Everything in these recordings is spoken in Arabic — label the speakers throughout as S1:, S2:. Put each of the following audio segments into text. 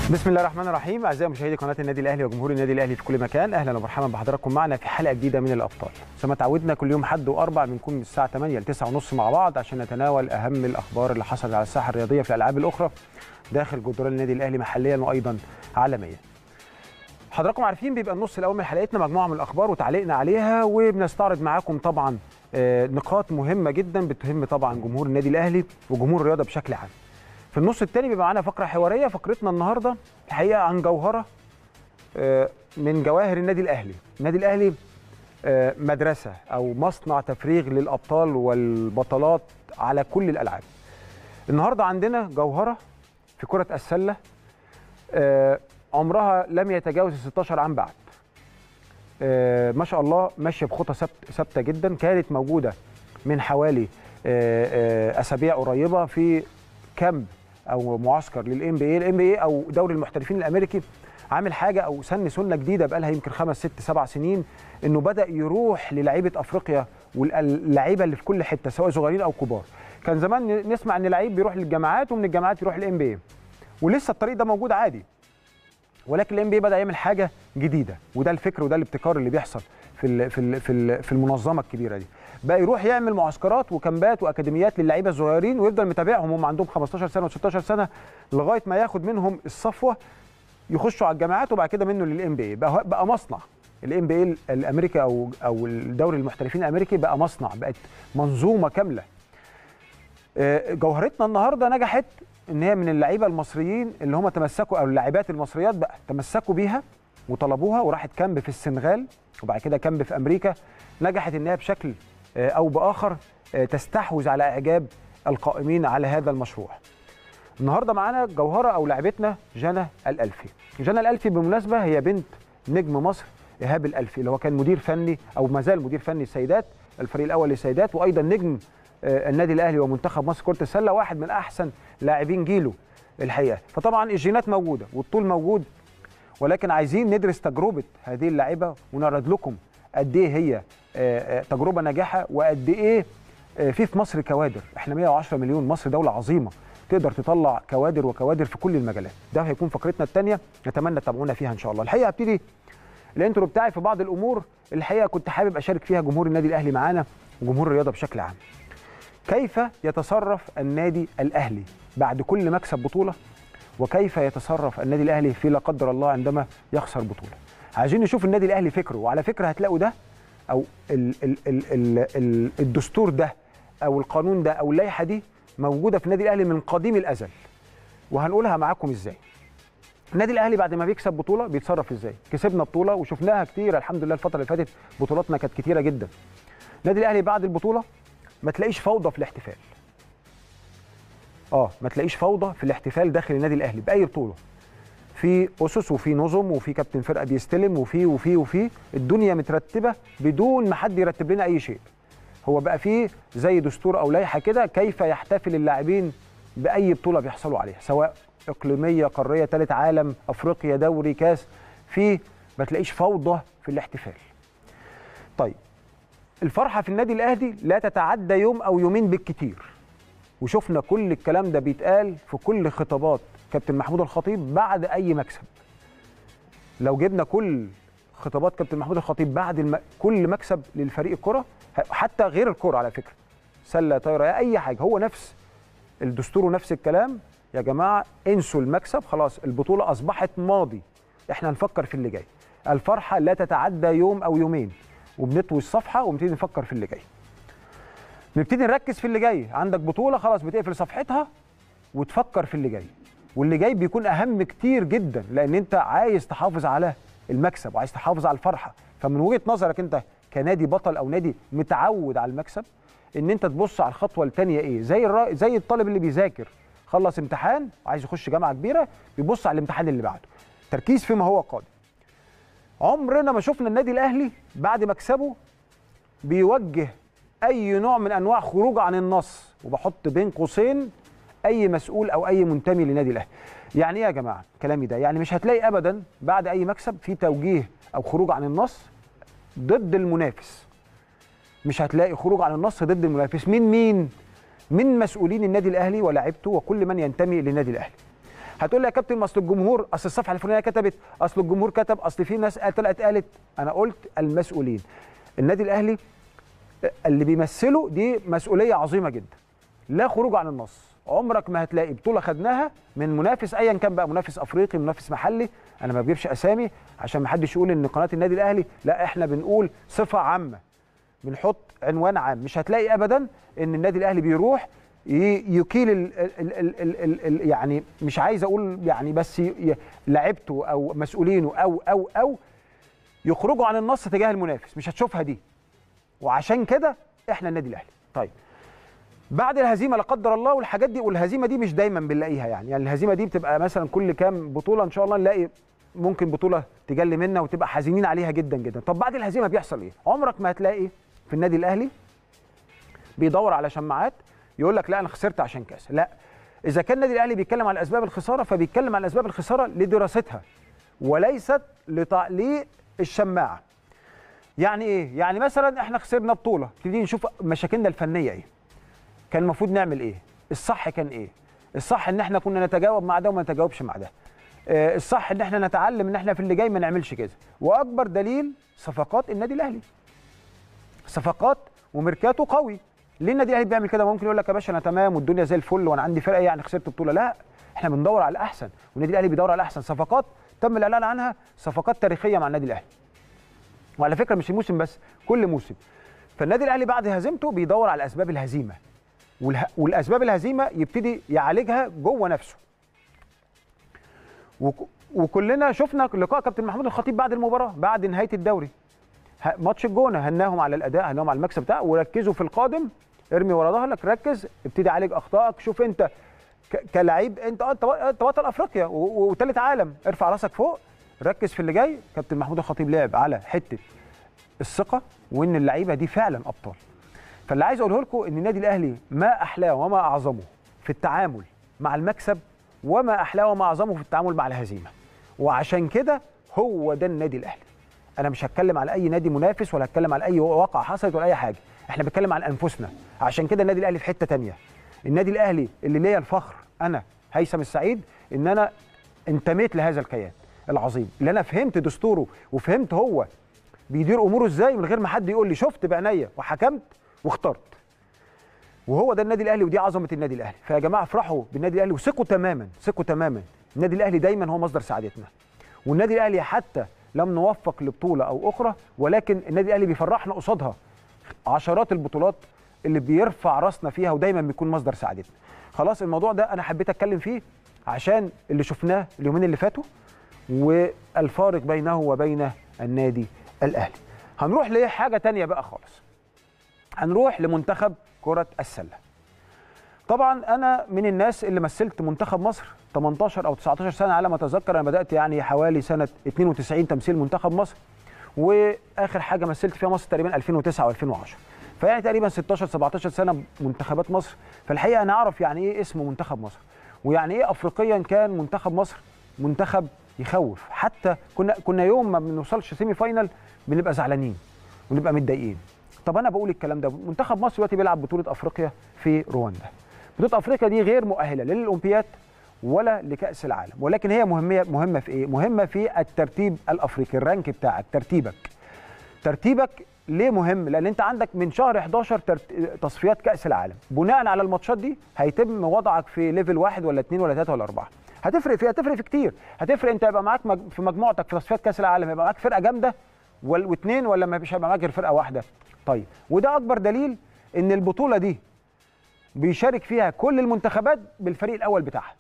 S1: بسم الله الرحمن الرحيم. اعزائي مشاهدي قناه النادي الاهلي وجمهور النادي الاهلي في كل مكان، اهلا ومرحبا بحضراتكم معنا في حلقه جديده من الابطال. زي ما تعودنا كل يوم حد واربع بنكون من الساعه 8 ل 9:30 مع بعض عشان نتناول اهم الاخبار اللي حصلت على الساحه الرياضيه في الالعاب الاخرى داخل جدران النادي الاهلي محليا وايضا عالميا. حضراتكم عارفين بيبقى النص الاول من حلقتنا مجموعه من الاخبار وتعليقنا عليها، وبنستعرض معاكم طبعا نقاط مهمه جدا بتهم طبعا جمهور النادي الاهلي وجمهور الرياضه بشكل عام. في النص الثاني بيبقى معانا فقره حواريه. فقرتنا النهارده الحقيقه عن جوهره من جواهر النادي الاهلي. النادي الاهلي مدرسه او مصنع تفريغ للابطال والبطلات على كل الالعاب. النهارده عندنا جوهره في كره السله عمرها لم يتجاوز 16 عام بعد. ما شاء الله ماشيه بخطى ثابته جدا، كانت موجوده من حوالي اسابيع قريبه في كامب او معسكر للام بي اي او دوري المحترفين الامريكي. عامل حاجه او سنه جديده بقى لها يمكن 5 6 7 سنين، انه بدا يروح للاعيبه افريقيا واللعيبه اللي في كل حته سواء صغيرين او كبار. كان زمان نسمع ان لعيب بيروح للجامعات ومن الجامعات يروح للام بي اي، ولسه الطريق ده موجود عادي، ولكن الام بي اي بدا يعمل حاجه جديده، وده الفكر وده الابتكار اللي بيحصل في المنظمه الكبيره دي. بقى يروح يعمل معسكرات وكامبات واكاديميات للعيبه الصغيرين ويفضل متابعهم هم عندهم 15 سنه و16 سنه لغايه ما ياخد منهم الصفوه يخشوا على الجامعات وبعد كده منه للام بي اي. بقى مصنع الام بي اي الامريكي او الدوري المحترفين الامريكي، بقى مصنع، بقت منظومه كامله. جوهرتنا النهارده نجحت ان هي من اللعيبه المصريين اللي هم تمسكوا، او اللاعبات المصريات بقى تمسكوا بيها وطلبوها، وراحت كامب في السنغال وبعد كده كامب في امريكا. نجحت انها بشكل او باخر تستحوذ على اعجاب القائمين على هذا المشروع. النهارده معانا جوهره او لاعبتنا جنى الالفي. جنى الالفي بالمناسبه هي بنت نجم مصر ايهاب الالفي، اللي هو كان مدير فني او ما زال مدير فني السيدات، الفريق الاول للسيدات، وايضا نجم النادي الاهلي ومنتخب مصر كره السله، واحد من احسن لاعبين جيله الحقيقه. فطبعا الجينات موجوده والطول موجود، ولكن عايزين ندرس تجربه هذه اللاعبه ونعرض لكم قد ايه هي تجربه ناجحه، وقد ايه في مصر كوادر. احنا 110 مليون، مصر دوله عظيمه تقدر تطلع كوادر وكوادر في كل المجالات. ده هيكون فقرتنا الثانيه، نتمنى تتابعونا فيها ان شاء الله. الحقيقه هبتدي الانترو بتاعي في بعض الامور الحقيقه كنت حابب اشارك فيها جمهور النادي الاهلي معانا وجمهور الرياضه بشكل عام. كيف يتصرف النادي الاهلي بعد كل مكسب بطوله، وكيف يتصرف النادي الاهلي في لا قدر الله عندما يخسر بطوله. عايزين نشوف النادي الاهلي فكره، وعلى فكره هتلاقوا ده او الدستور ده او القانون ده او اللائحه دي موجوده في النادي الاهلي من قديم الازل، وهنقولها معاكم ازاي. النادي الاهلي بعد ما بيكسب بطوله بيتصرف ازاي. كسبنا بطوله وشفناها كتير الحمد لله، الفتره اللي فاتت بطولاتنا كانت كتيره جدا. النادي الاهلي بعد البطوله ما تلاقيش فوضى في الاحتفال. ما تلاقيش فوضى في الاحتفال داخل النادي الاهلي باي بطوله. في اسس وفي نظم وفي كابتن فرقه بيستلم وفي الدنيا مترتبه بدون ما حد يرتب لنا اي شيء. هو بقى فيه زي دستور او لائحه كده كيف يحتفل اللاعبين باي بطوله بيحصلوا عليها، سواء اقليميه، قاريه، ثالث عالم، افريقيا، دوري، كاس. ما تلاقيش فوضى في الاحتفال. طيب الفرحه في النادي الاهلي لا تتعدى يوم او يومين بالكتير، وشفنا كل الكلام ده بيتقال في كل خطابات كابتن محمود الخطيب بعد اي مكسب. لو جبنا كل خطابات كابتن محمود الخطيب بعد كل مكسب للفريق الكره، حتى غير الكره على فكره، سله، طايره، اي حاجه، هو نفس الدستور ونفس الكلام. يا جماعه انسوا المكسب، خلاص البطوله اصبحت ماضي، احنا نفكر في اللي جاي. الفرحه لا تتعدى يوم او يومين، وبنطوي الصفحه ونبتدي نفكر في اللي جاي. نبتدي نركز في اللي جاي. عندك بطوله خلاص بتقفل صفحتها وتفكر في اللي جاي، واللي جاي بيكون اهم كتير جدا، لان انت عايز تحافظ على المكسب وعايز تحافظ على الفرحه. فمن وجهه نظرك انت كنادي بطل او نادي متعود على المكسب، ان انت تبص على الخطوه الثانيه ايه. زي الطالب اللي بيذاكر، خلص امتحان وعايز يخش جامعه كبيره، بيبص على الامتحان اللي بعده، تركيز فيما هو قادم. عمرنا ما شفنا النادي الاهلي بعد مكسبه بيوجه اي نوع من انواع خروج عن النص، وبحط بين قوسين اي مسؤول او اي منتمي للنادي الاهلي. يعني ايه يا جماعه كلامي ده؟ يعني مش هتلاقي ابدا بعد اي مكسب في توجيه او خروج عن النص ضد المنافس. مش هتلاقي خروج عن النص ضد المنافس. مين من مسؤولين النادي الاهلي ولاعيبته وكل من ينتمي للنادي الاهلي. هتقول لي يا كابتن اصل الجمهور، اصل الصفحه الفلانيه كتبت، اصل الجمهور كتب، اصل في ناس طلعت قالت. انا قلت المسؤولين. النادي الاهلي اللي بيمثله دي مسؤوليه عظيمه جدا، لا خروج عن النص. عمرك ما هتلاقي بطوله خدناها من منافس ايا كان بقى، منافس افريقي، منافس محلي، انا ما بجيبش اسامي عشان ما حدش يقول ان قناه النادي الاهلي، لا احنا بنقول صفه عامه، بنحط عنوان عام. مش هتلاقي ابدا ان النادي الاهلي بيروح يكيل يعني مش عايز اقول يعني، بس لعيبته او مسؤولينه او يخرجوا عن النص تجاه المنافس، مش هتشوفها دي. وعشان كده احنا النادي الاهلي. طيب بعد الهزيمه لا قدر الله والحاجات دي، والهزيمه دي مش دايما بنلاقيها يعني الهزيمه دي بتبقى مثلا كل كام بطوله ان شاء الله نلاقي ممكن بطوله تجلي منا وتبقى حزينين عليها جدا جدا. طب بعد الهزيمه بيحصل ايه؟ عمرك ما هتلاقي في النادي الاهلي بيدور على شماعات يقول لك لا انا خسرت عشان كاس. لا، اذا كان النادي الاهلي بيتكلم على اسباب الخساره فبيتكلم على اسباب الخساره لدراستها وليست لتعليق الشماعه. يعني ايه؟ يعني مثلا احنا خسرنا بطوله، نبتدي نشوف مشاكلنا الفنيه ايه، كان المفروض نعمل ايه، الصح كان ايه، الصح ان احنا كنا نتجاوب مع ده وما نتجاوبش مع ده، الصح ان احنا نتعلم ان احنا في اللي جاي ما نعملش كده. واكبر دليل صفقات النادي الاهلي، صفقات وميركاتو قوي. ليه النادي الاهلي بيعمل كده؟ ممكن يقول لك يا باشا انا تمام والدنيا زي الفل وانا عندي فرقه يعني خسرت بطوله. لا، احنا بندور على الاحسن، والنادي الاهلي بيدور على الاحسن. صفقات تم الاعلان عنها صفقات تاريخيه مع النادي الاهلي، وعلى فكره مش الموسم بس، كل موسم. فالنادي الاهلي بعد هزيمته بيدور على اسباب الهزيمه، والاسباب الهزيمه يبتدي يعالجها جوه نفسه. وكلنا شفنا لقاء كابتن محمود الخطيب بعد المباراه، بعد نهايه الدوري، ماتش الجونه، هناهم على الاداء، هناهم على المكسب بتاعه، وركزوا في القادم، ارمي ورا ظهرك، ركز، ابتدي عالج اخطائك. شوف انت كلاعب، انت بطل افريقيا وثالث عالم، ارفع راسك فوق، ركز في اللي جاي. كابتن محمود الخطيب لعب على حته الثقه وان اللعيبه دي فعلا ابطال. فاللي عايز اقوله لكم ان النادي الاهلي ما احلاه وما اعظمه في التعامل مع المكسب، وما احلاه وما اعظمه في التعامل مع الهزيمه. وعشان كده هو ده النادي الاهلي. انا مش هتكلم على اي نادي منافس ولا هتكلم على اي واقعه حصلت ولا اي حاجه، احنا بنتكلم عن انفسنا. عشان كده النادي الاهلي في حته ثانيه. النادي الاهلي اللي ليا الفخر انا هيثم السعيد ان انا انتميت لهذا الكيان العظيم، اللي انا فهمت دستوره وفهمت هو بيدير اموره ازاي من غير ما حد يقول لي، شفت بعينيا وحكمت واخترت. وهو ده النادي الاهلي ودي عظمه النادي الاهلي. فيا جماعه افرحوا بالنادي الاهلي وثقوا تماما، ثقوا تماما. النادي الاهلي دايما هو مصدر سعادتنا، والنادي الاهلي حتى لم نوفق لبطوله او اخرى، ولكن النادي الاهلي بيفرحنا قصادها عشرات البطولات اللي بيرفع راسنا فيها ودايما بيكون مصدر سعادتنا. خلاص الموضوع ده انا حبيت اتكلم فيه عشان اللي شفناه اليومين اللي فاتوا والفارق بينه وبين النادي الاهلي. هنروح لحاجه ثانيه بقى خالص، هنروح لمنتخب كره السله. طبعا انا من الناس اللي مثلت منتخب مصر 18 او 19 سنه على ما اتذكر. انا بدات يعني حوالي سنه 92 تمثيل منتخب مصر، واخر حاجه مثلت فيها مصر تقريبا 2009 و2010، فيعني تقريبا 16 17 سنه منتخبات مصر. فالحقيقه انا اعرف يعني ايه اسم منتخب مصر، ويعني ايه افريقيا كان منتخب مصر منتخب يخوف. حتى كنا يوم ما بنوصلش سيمي فاينل بنبقى زعلانين ونبقى متضايقين. طب انا بقول الكلام ده، منتخب مصر دلوقتي بيلعب بطوله افريقيا في رواندا. بطوله افريقيا دي غير مؤهله لا للاولمبياد ولا لكاس العالم، ولكن هي مهمه في ايه؟ مهمه في الترتيب الافريقي، الرانك بتاعك، ترتيبك ليه مهم؟ لان انت عندك من شهر 11 تصفيات كاس العالم، بناء على الماتشات دي هيتم وضعك في ليفل 1 ولا 2 ولا 3 ولا 4. هتفرق في كتير، هتفرق انت يبقى معاك في مجموعتك في تصفيات كاس العالم يبقى معاك فرقه جامده واثنين، ولا ما فيش هيبقى معاك غير فرقه واحده. طيب وده اكبر دليل ان البطوله دي بيشارك فيها كل المنتخبات بالفريق الاول بتاعها،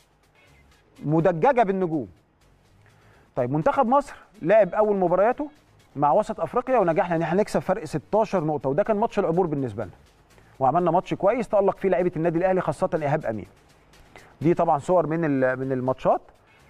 S1: مدججه بالنجوم. طيب منتخب مصر لعب اول مبارياته مع وسط افريقيا ونجحنا ان احنا نكسب فرق 16 نقطه، وده كان ماتش العبور بالنسبه لنا، وعملنا ماتش كويس تالق فيه لعيبه النادي الاهلي خاصه ايهاب امين. دي طبعا صور من الماتشات،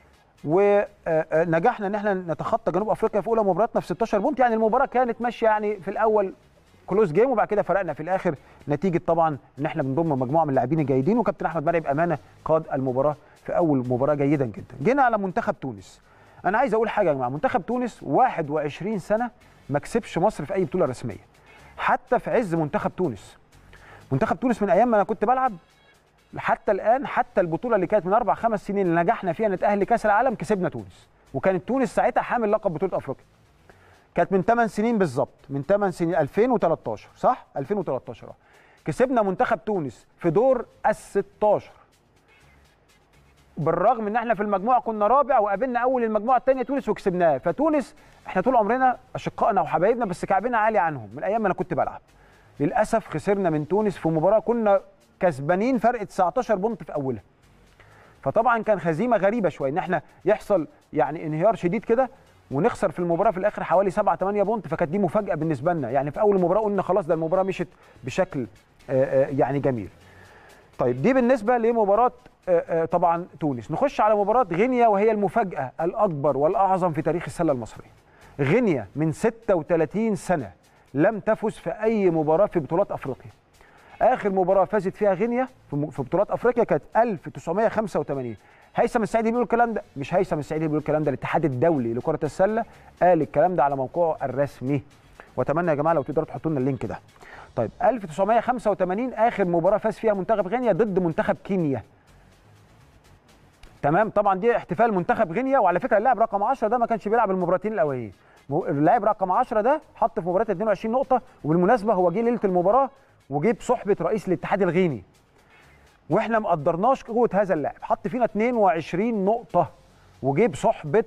S1: ونجحنا ان احنا نتخطى جنوب افريقيا في اولى مباراتنا في 16 بونت. يعني المباراه كانت ماشيه يعني في الاول كلوز جيم، وبعد كده فرقنا في الاخر نتيجه طبعا ان احنا بنضم مجموعه من اللاعبين الجيدين، وكابتن احمد مرعي بامانه قاد المباراه في اول مباراه جيدا جدا. جينا على منتخب تونس. انا عايز اقول حاجه يا جماعه، منتخب تونس 21 سنه ما كسبش مصر في اي بطوله رسميه، حتى في عز منتخب تونس من ايام ما انا كنت بلعب حتى الان، حتى البطوله اللي كانت من 4 5 سنين اللي نجحنا فيها نتاهل لكاس العالم كسبنا تونس، وكانت تونس ساعتها حامل لقب بطوله افريقيا. كانت من 8 سنين بالظبط، من 8 سنين 2013 صح؟ 2013 كسبنا منتخب تونس في دور ال 16. بالرغم ان احنا في المجموعه كنا رابع وقابلنا اول المجموعه الثانيه تونس وكسبناها، فتونس احنا طول عمرنا اشقائنا وحبايبنا بس كعبنا عالي عنهم من ايام ما انا كنت بلعب. للاسف خسرنا من تونس في مباراه كنا كسبانين فرق 19 بونت في اولها. فطبعا كان هزيمه غريبه شويه ان احنا يحصل يعني انهيار شديد كده ونخسر في المباراه في الاخر حوالي 7 8 بونت، فكانت دي مفاجاه بالنسبه لنا. يعني في اول مباراه قلنا خلاص ده المباراه مشت بشكل يعني جميل. طيب دي بالنسبه لمباراه طبعا تونس. نخش على مباراه غينيا وهي المفاجاه الاكبر والاعظم في تاريخ السله المصريه. غينيا من 36 سنه لم تفز في اي مباراه في بطولات افريقيا. اخر مباراه فازت فيها غينيا في بطولات افريقيا كانت 1985. هيثم السعيدي بيقول الكلام ده؟ مش هيثم السعيدي بيقول الكلام ده، الاتحاد الدولي لكره السله قال الكلام ده على موقعه الرسمي. واتمنى يا جماعه لو تقدروا تحطوا لنا اللينك ده. طيب 1985 اخر مباراه فاز فيها منتخب غينيا ضد منتخب كينيا. تمام. طبعا دي احتفال منتخب غينيا، وعلى فكره اللاعب رقم 10 ده ما كانش بيلعب المباراتين الاولين. اللاعب رقم 10 ده حط في مباراه 22 نقطه، وبالمناسبه هو جه ليله المباراه وجه بصحبه رئيس الاتحاد الغيني. واحنا ما قدرناش قوه هذا اللاعب، حط فينا 22 نقطه وجه بصحبه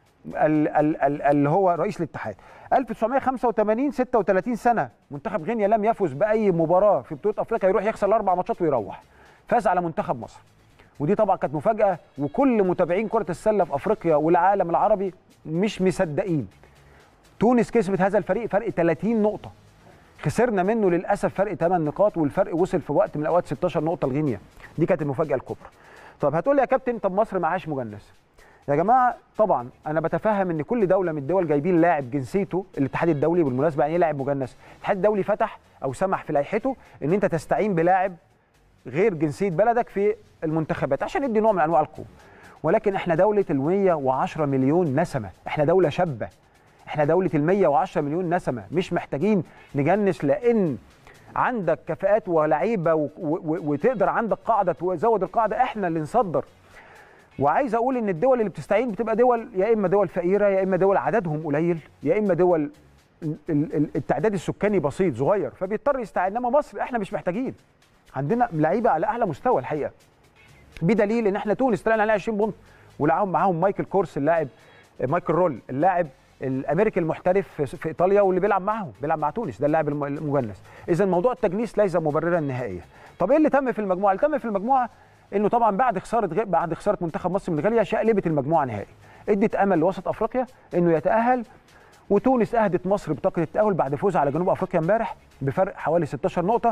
S1: اللي هو رئيس الاتحاد. 1985 36 سنه منتخب غينيا لم يفز باي مباراه في بطوله افريقيا، يروح يخسر ال4 ماتشات ويروح. فاز على منتخب مصر، ودي طبعا كانت مفاجاه، وكل متابعين كره السله في افريقيا والعالم العربي مش مصدقين. تونس كسبت هذا الفريق فرق 30 نقطه، خسرنا منه للاسف فرق 8 نقاط، والفرق وصل في وقت من الاوقات 16 نقطه لغينيا. دي كانت المفاجاه الكبرى. طب هتقول لي يا كابتن طب مصر معهاش مجنس. يا جماعه طبعا انا بتفهم ان كل دوله من الدول جايبين لاعب جنسيته الاتحاد الدولي. بالمناسبه يعني ايه لاعب مجنس؟ الاتحاد الدولي فتح او سمح في لائحته ان انت تستعين بلاعب غير جنسيه بلدك في المنتخبات عشان يدي نوع من انواع القوه. ولكن احنا دوله ال 110 مليون نسمه، احنا دوله شابه، احنا دوله ال 110 مليون نسمه، مش محتاجين نجنس، لان عندك كفاءات ولاعيبه وتقدر عندك قاعده تزود القاعده. احنا اللي نصدر. وعايز اقول ان الدول اللي بتستعين بتبقى دول يا اما دول فقيره، يا اما دول عددهم قليل، يا اما دول التعداد السكاني بسيط صغير فبيضطر يستعين. انما مصر احنا مش محتاجين، عندنا لعيبه على اعلى مستوى الحقيقه، بدليل ان احنا تونس طلعنا عليها 20 بونت معاهم مايكل كورس اللاعب، مايكل رول اللاعب الامريكي المحترف في ايطاليا واللي بيلعب مع تونس، ده اللاعب المجنس. اذا موضوع التجنيس ليس مبررا نهائيا. طب ايه اللي تم في المجموعه؟ اللي تم في المجموعه انه طبعا بعد خساره منتخب مصر من غينيا شقلبت المجموعه نهائي، ادت امل لوسط افريقيا انه يتاهل. وتونس اهدت مصر بطاقه التاهل بعد فوزها على جنوب افريقيا امبارح بفرق حوالي 16 نقطه،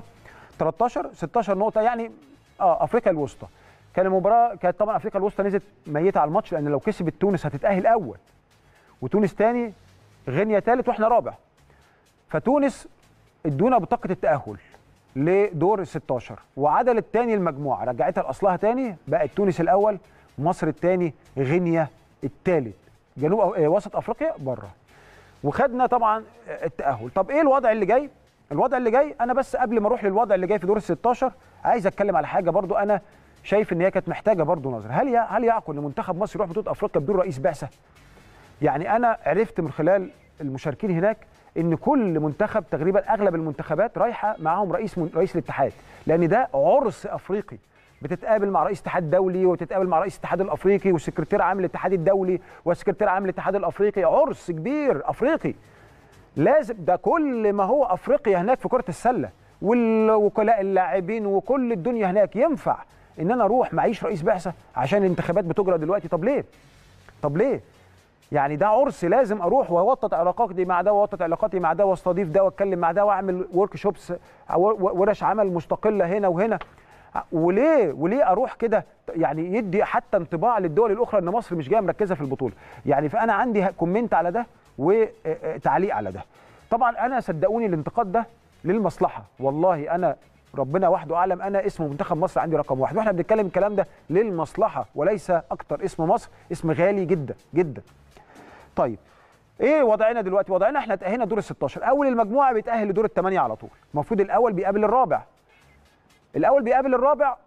S1: 16 نقطه يعني افريقيا الوسطى. كان المباراه كانت طبعا افريقيا الوسطى نزلت ميته على الماتش، لان لو كسبت تونس هتتاهل اول، وتونس ثاني، غينيا ثالث، واحنا رابع. فتونس ادونا بطاقه التاهل لدور ال 16 وعدلت تاني المجموعه، رجعتها لاصلها تاني، بقت تونس الاول، مصر الثاني، غينيا الثالث، وسط افريقيا بره. وخدنا طبعا التاهل. طب ايه الوضع اللي جاي؟ الوضع اللي جاي انا بس قبل ما اروح للوضع اللي جاي في دور ال 16 عايز اتكلم على حاجه برضو انا شايف ان هي كانت محتاجه برضو نظر. هل يعقل ان منتخب مصر يروح بطوله افريقيا بدون رئيس بعثه؟ يعني انا عرفت من خلال المشاركين هناك ان كل منتخب تقريبا اغلب المنتخبات رايحه معاهم رئيس الاتحاد، لان ده عرس افريقي، بتتقابل مع رئيس اتحاد دولي وتتقابل مع رئيس الاتحاد الافريقي وسكرتير عام الاتحاد الدولي وسكرتير عام الاتحاد الافريقي، عرس كبير افريقي. لازم ده كل ما هو افريقيا هناك في كره السله والوكلاء اللاعبين وكل الدنيا هناك. ينفع ان انا اروح معيش رئيس بعثه عشان الانتخابات بتجرى دلوقتي؟ طب ليه؟ يعني ده عرس لازم اروح واوطد علاقاتي مع ده واوطد علاقاتي مع ده واستضيف ده واتكلم مع ده واعمل ورك شوبس ورش عمل مستقله هنا وهنا. وليه اروح كده؟ يعني يدي حتى انطباع للدول الاخرى ان مصر مش جايه مركزه في البطوله. يعني فانا عندي كومنت على ده وتعليق على ده. طبعا انا صدقوني الانتقاد ده للمصلحه، والله انا ربنا وحده اعلم، انا اسم منتخب مصر عندي رقم واحد، واحنا بنتكلم الكلام ده للمصلحه وليس اكتر. اسم مصر اسم غالي جدا جدا. طيب ايه وضعنا دلوقتي؟ وضعنا احنا تاهلنا دور ال 16، اول المجموعه بيتاهل لدور الثمانيه على طول. المفروض الاول بيقابل الرابع،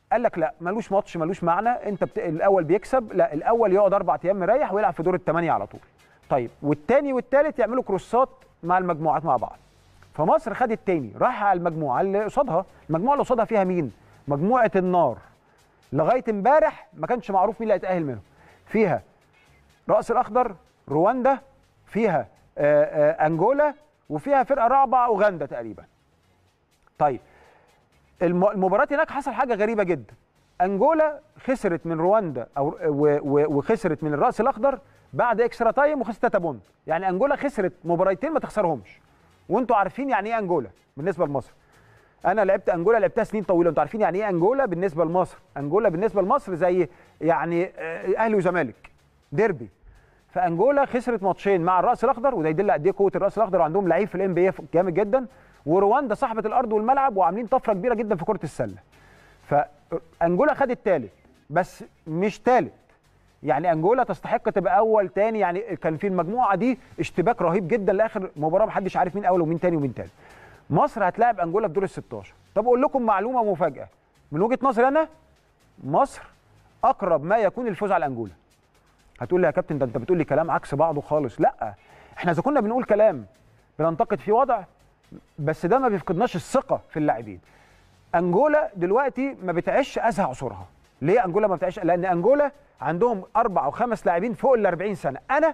S1: قال لك لا ملوش ماتش ملوش معنى، انت الاول بيكسب، لا الاول يقعد 4 ايام مريح ويلعب في دور الثمانيه على طول. طيب والثاني والثالث يعملوا كروسات مع المجموعات مع بعض. فمصر خد الثاني راح على المجموعه اللي قصادها، المجموعه اللي قصادها فيها مين؟ مجموعه النار. لغايه امبارح ما كانش معروف مين اللي هيتاهل منهم. فيها رأس الاخضر، رواندا، فيها انجولا، وفيها فرقه رابعه اوغندا تقريبا. طيب المباراه هناك حصل حاجه غريبه جدا. انجولا خسرت من رواندا وخسرت من الراس الاخضر بعد اكسترا تايم وخسرت 3 بونت. يعني انجولا خسرت مباراتين ما تخسرهمش. وانتوا عارفين يعني ايه انجولا بالنسبه لمصر. انا لعبت انجولا، لعبتها سنين طويله، انتوا عارفين يعني ايه انجولا بالنسبه لمصر. انجولا بالنسبه لمصر زي يعني اهلي وزمالك ديربي. فانجولا خسرت ماتشين مع الراس الاخضر، وده يدل قد ايه قوه الراس الاخضر، وعندهم لعيب في الام بي اي جامد جدا. ورواندا صاحبه الارض والملعب وعاملين طفره كبيره جدا في كره السله. فانجولا خدت الثالث بس مش ثالث. يعني انجولا تستحق تبقى اول ثاني، يعني كان في المجموعه دي اشتباك رهيب جدا لاخر مباراه، محدش عارف مين اول ومين ثاني ومين ثالث. مصر هتلاعب انجولا في دور ال 16. طب اقول لكم معلومه مفاجاه من وجهه نظري انا، مصر اقرب ما يكون الفوز على انجولا. هتقول لي يا كابتن ده انت بتقول لي كلام عكس بعضه خالص. لا، احنا اذا كنا بنقول كلام بننتقد فيه وضع، بس ده ما بيفقدناش الثقه في اللاعبين. انجولا دلوقتي ما بتعيش ازهى عصورها. ليه انجولا ما بتعيش؟ لان انجولا عندهم 4 أو 5 لاعبين فوق ال 40 سنه. انا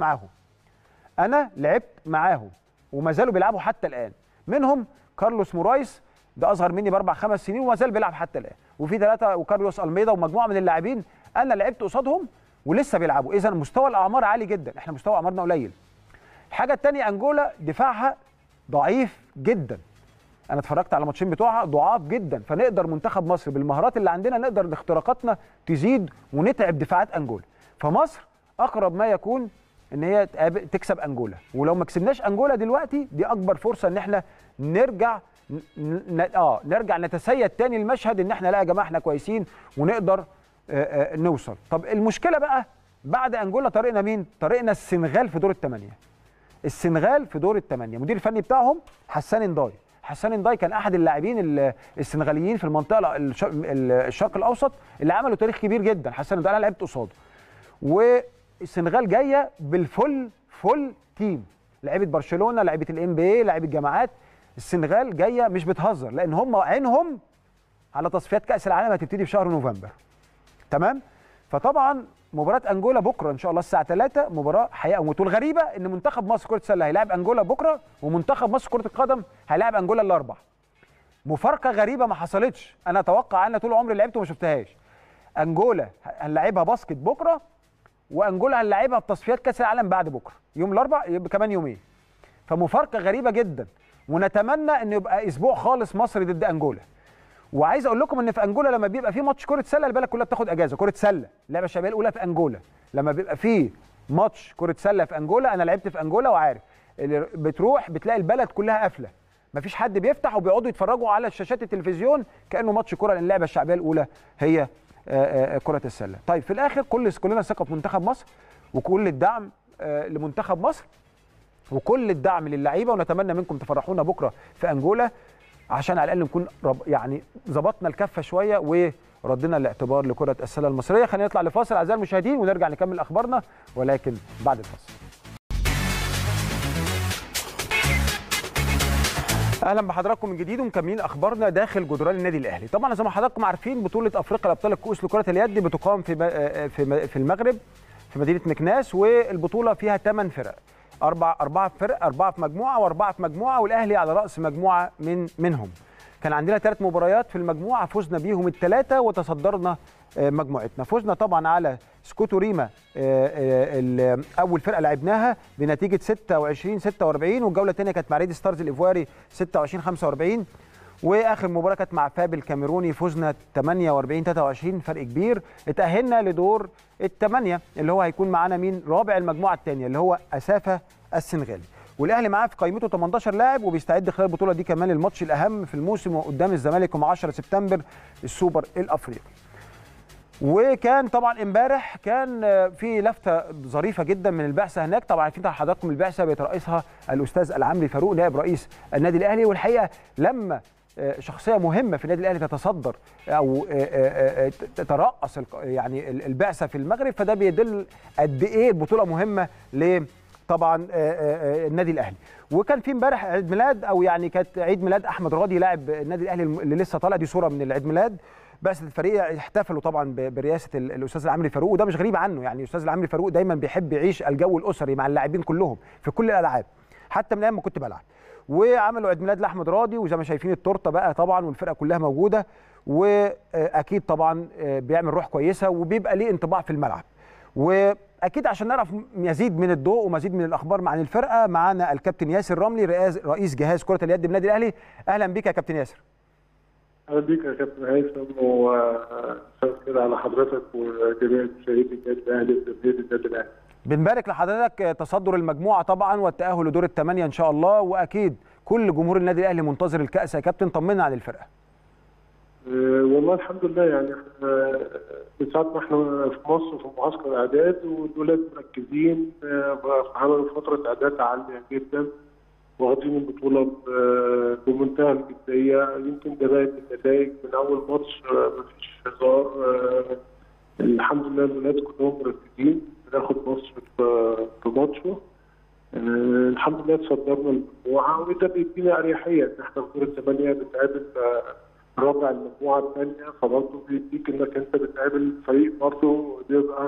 S1: لعبت معاهم وما زالوا بيلعبوا حتى الان. منهم كارلوس مورايس، ده اصغر مني ب4 5 سنين وما زال بيلعب حتى الان. وفي 3 وكارلوس الميدا ومجموعه من اللاعبين انا لعبت قصادهم ولسه بيلعبوا. اذا مستوى الاعمار عالي جدا، احنا مستوى اعمارنا قليل. الحاجه الثانيه انجولا دفاعها ضعيف جدا. انا اتفرجت على ماتشين بتوعها ضعاف جدا. فنقدر منتخب مصر بالمهارات اللي عندنا نقدر اختراقاتنا تزيد ونتعب دفاعات انجولا. فمصر اقرب ما يكون ان هي تكسب انجولا. ولو ما كسبناش انجولا دلوقتي دي اكبر فرصه ان احنا نرجع نتسيد تاني المشهد، ان احنا لا يا جماعه احنا كويسين ونقدر نوصل. طب المشكله بقى بعد انجولا طريقنا مين؟ طريقنا السنغال في دور الثمانيه. السنغال في دور الثمانيه، المدير الفني بتاعهم حسان انداي. حسان انداي كان احد اللاعبين السنغاليين في المنطقه الشرق الاوسط اللي عملوا تاريخ كبير جدا. حسان انداي انا لعبت قصاده. والسنغال جايه بالفل تيم، لعيبه برشلونه، لعيبه الام بي اي، لعيبه جماعات. السنغال جايه مش بتهزر، لان هم عينهم على تصفيات كاس العالم هتبتدي في شهر نوفمبر. تمام؟ فطبعا مباراه انجولا بكره ان شاء الله الساعه 3 مباراه حقيقه وموت. والغريبه ان منتخب مصر كره السله هيلاعب انجولا بكره، ومنتخب مصر كره القدم هيلاعب انجولا الاربعاء. مفارقه غريبه ما حصلتش، انا اتوقع انا طول عمري لعبت وما شفتهاش. انجولا هنلاعبها باسكت بكره، وانجولا هنلاعبها في تصفيات كاس العالم بعد بكره يوم الاربعاء، يبقى كمان يومين. فمفارقه غريبه جدا، ونتمنى ان يبقى اسبوع خالص مصر ضد انجولا. وعايز اقول لكم ان في انجولا لما بيبقى في ماتش كره سله البلد كلها بتاخد اجازه. كره سله اللعبه الشعبيه الاولى في انجولا، لما بيبقى في ماتش كره سله في انجولا، انا لعبت في انجولا وعارف، اللي بتروح بتلاقي البلد كلها قافله، مفيش حد بيفتح، وبيقعدوا يتفرجوا على شاشات التلفزيون كانه ماتش كره، لان اللعبه الشعبيه الاولى هي كره السله. طيب في الاخر كلنا ثقه في منتخب مصر، وكل الدعم لمنتخب مصر، وكل الدعم للعيبه، ونتمنى منكم تفرحونا بكره في انجولا عشان على الاقل نكون يعني ظبطنا الكفه شويه وردنا الاعتبار لكره السله المصريه. خلينا نطلع لفاصل اعزائي المشاهدين ونرجع نكمل اخبارنا، ولكن بعد الفاصل. اهلا بحضراتكم من جديد ومكملين اخبارنا داخل جدران النادي الاهلي. طبعا زي ما حضراتكم عارفين بطوله افريقيا لابطال الكؤوس لكره اليد بتقام في المغرب في مدينه مكناس، والبطوله فيها 8 فرق، 4 فرق، 4 في مجموعه و4 في مجموعه، والاهلي على راس مجموعه منهم. كان عندنا 3 مباريات في المجموعه فزنا بيهم ال3 وتصدرنا مجموعتنا. فزنا طبعا على سكوتو ريما اول فرقه لعبناها بنتيجه 26-46، والجوله الثانيه كانت مع ريد ستارز الايفواري 26-45، واخر مباراه كانت مع فاب الكاميروني فزنا 48-23 فرق كبير. اتاهلنا لدور الثمانيه اللي هو هيكون معانا مين؟ رابع المجموعه الثانيه اللي هو اسافه السنغالي. والاهلي معاه في قائمته 18 لاعب، وبيستعد خلال البطوله دي كمان للماتش الاهم في الموسم قدام الزمالك يوم 10 سبتمبر السوبر الافريقي. وكان طبعا امبارح كان في لفته ظريفه جدا من البعثه هناك. طبعا عارفين حضراتكم البعثه بيترأسها الاستاذ العمري فاروق نائب رئيس النادي الاهلي، والحقيقه لما شخصيه مهمه في النادي الاهلي تتصدر او تترأس يعني البعثه في المغرب، فده بيدل قد ايه البطوله مهمه طبعا النادي الاهلي. وكان في امبارح عيد ميلاد، او يعني كانت عيد ميلاد احمد راضي لاعب النادي الاهلي اللي لسه طالع، دي صوره من العيد ميلاد. بعثه الفريق احتفلوا طبعا برئاسه الاستاذ العمري فاروق، وده مش غريب عنه، يعني الاستاذ العمري فاروق دايما بيحب يعيش الجو الاسري مع اللاعبين كلهم في كل الالعاب، حتى من ايام ما كنت بلعب. وعملوا عيد ميلاد لاحمد راضي، وزي ما شايفين التورته بقى طبعا، والفرقه كلها موجوده، واكيد طبعا بيعمل روح كويسه وبيبقى ليه انطباع في الملعب. واكيد عشان نعرف مزيد من الضوء ومزيد من الاخبار عن الفرقه، معانا الكابتن ياسر رملي رئيس جهاز كره اليد بالنادي الاهلي. اهلا بك يا كابتن ياسر.
S2: اهلا بك يا كابتن هيثم، وشكرا على حضرتك وجميع مشاهدي النادي الاهلي وجماهير النادي الاهلي.
S1: بنبارك لحضرتك تصدر المجموعه طبعا والتاهل لدور الثمانيه ان شاء الله، واكيد كل جمهور النادي الاهلي منتظر الكاس. يا كابتن طمنا عن الفرقه.
S2: والله الحمد لله، يعني من ساعه ما احنا في مصر في معسكر اعداد، والولاد مركزين، عملوا فتره اعداد عاليه جدا، واخدين البطوله بمنتهى الجديه. يمكن ده باين النتائج من اول ماتش، مفيش هزار. الحمد لله الولاد كلهم مركزين، بناخد مصر في ماتشه. الحمد لله تصدرنا المجموعه، وده بيدينا اريحيه ان احنا في دور الثمانيه بنتقابل رابع المجموعه الثانيه، فبرضه بيديك انك انت بتقابل فريق برضه بيبقى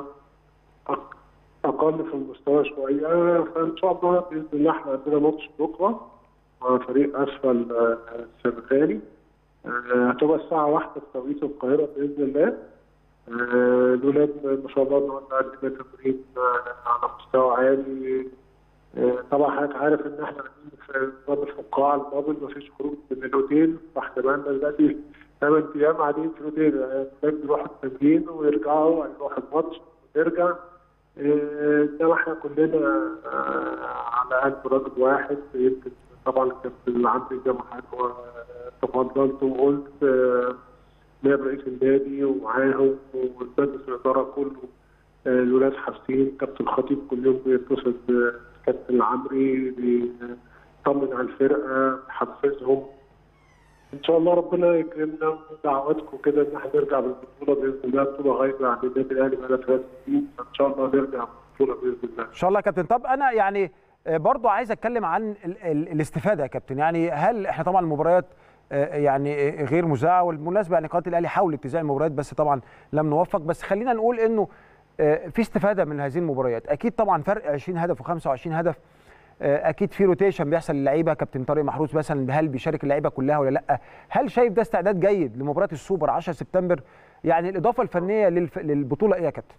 S2: اقل في المستوى شويه. فان شاء الله باذن الله احنا عندنا ماتش بكره مع فريق اسفل السنغالي، هتبقى الساعه 1 بتوقيت القاهره باذن الله. الولاد ما شاء الله النهارده عندنا تمرين على مستوى عالي. طبعا حضرتك عارف ان احنا في القاعه الماضي ما فيش خروج من الاوتيل، فاحنا بقى لنا دلوقتي 8 ايام قاعدين في الاوتيل، يعني بيروحوا التمرين ويرجعوا، هيروحوا الماتش وترجع. انما احنا كلنا على قلب راجل واحد. يمكن طبعا الكابتن عندي زي ما حضرتك تفضلت وقلت نائب رئيس النادي ومعاهم والمجلس الاداره كله، الولاد حاسين. كابتن الخطيب كل يوم بيتصل بكابتن العمري بيطمن على الفرقه، بيحفزهم. ان شاء الله ربنا يكرمنا ودعواتكم كده ان احنا نرجع بالبطوله باذن الله. بطوله غايبه عن النادي الاهلي بقى لها 3 سنين، فان شاء الله نرجع بالبطوله باذن الله.
S1: ان شاء الله يا كابتن. طب انا يعني برضو عايز اتكلم عن الاستفاده يا كابتن. يعني هل احنا طبعا المباريات يعني غير مذاعه، والمناسبه يعني قناه الاهلي حاولت تذاع المباريات بس طبعا لم نوفق، بس خلينا نقول انه في استفاده من هذه المباريات. اكيد طبعا فرق 20 هدف و25 هدف، اكيد في روتيشن بيحصل للعيبه. كابتن طارق محروس مثلا هل بيشارك اللعيبه كلها ولا لا؟ هل شايف ده استعداد جيد لمباراه السوبر 10 سبتمبر؟ يعني الاضافه الفنيه للبطوله ايه يا كابتن؟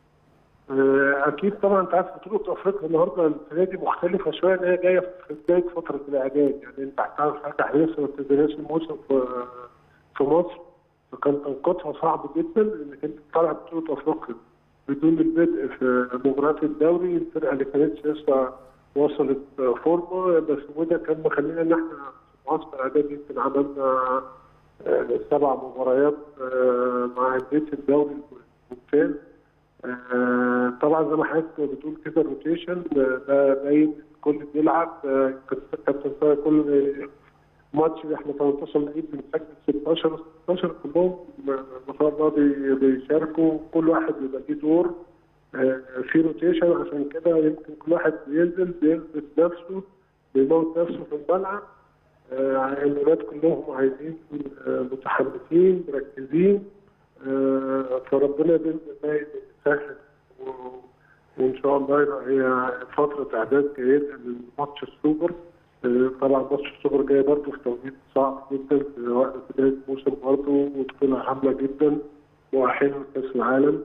S2: اكيد طبعا. انت عارف بطوله افريقيا النهارده السنه دي مختلفه شويه، ان هي جايه في بدايه فتره الاعداد. يعني انت هتعرف حاجه، احنا لسه ما ابتديناش الموسم في مصر، فكان توقيتها صعب جدا انك انت تطلع بطوله افريقيا بدون البدء في مباريات الدوري. الفرقه اللي كانت لسه وصلت فورمه، بس وده كان مخلينا ان احنا في معسكر اعداد يمكن عملنا 7 مباريات مع انديه الدوري الممتاز. طبعا زي ما حضرتك بتقول كده الروتيشن ده باين، الكل بيلعب. كابتن طارق كل ماتش احنا 18 لعيب بنسجل 16 كلهم ما شاء الله بيشاركوا، كل واحد بيبقى ليه دور في روتيشن. عشان كده يمكن كل واحد بينزل بيثبت نفسه، بيموت نفسه في الملعب. الولاد كلهم عايزين متحمسين مركزين، فربنا باذن الله يسهل، وان شاء الله يبقى هي فتره اعداد جيده للماتش السوبر. طبعا ماتش السوبر جاي برضه في توقيت صعب جدا في وقت بدايه الموسم برضه، وبطوله عامله جدا مؤهله لكاس العالم.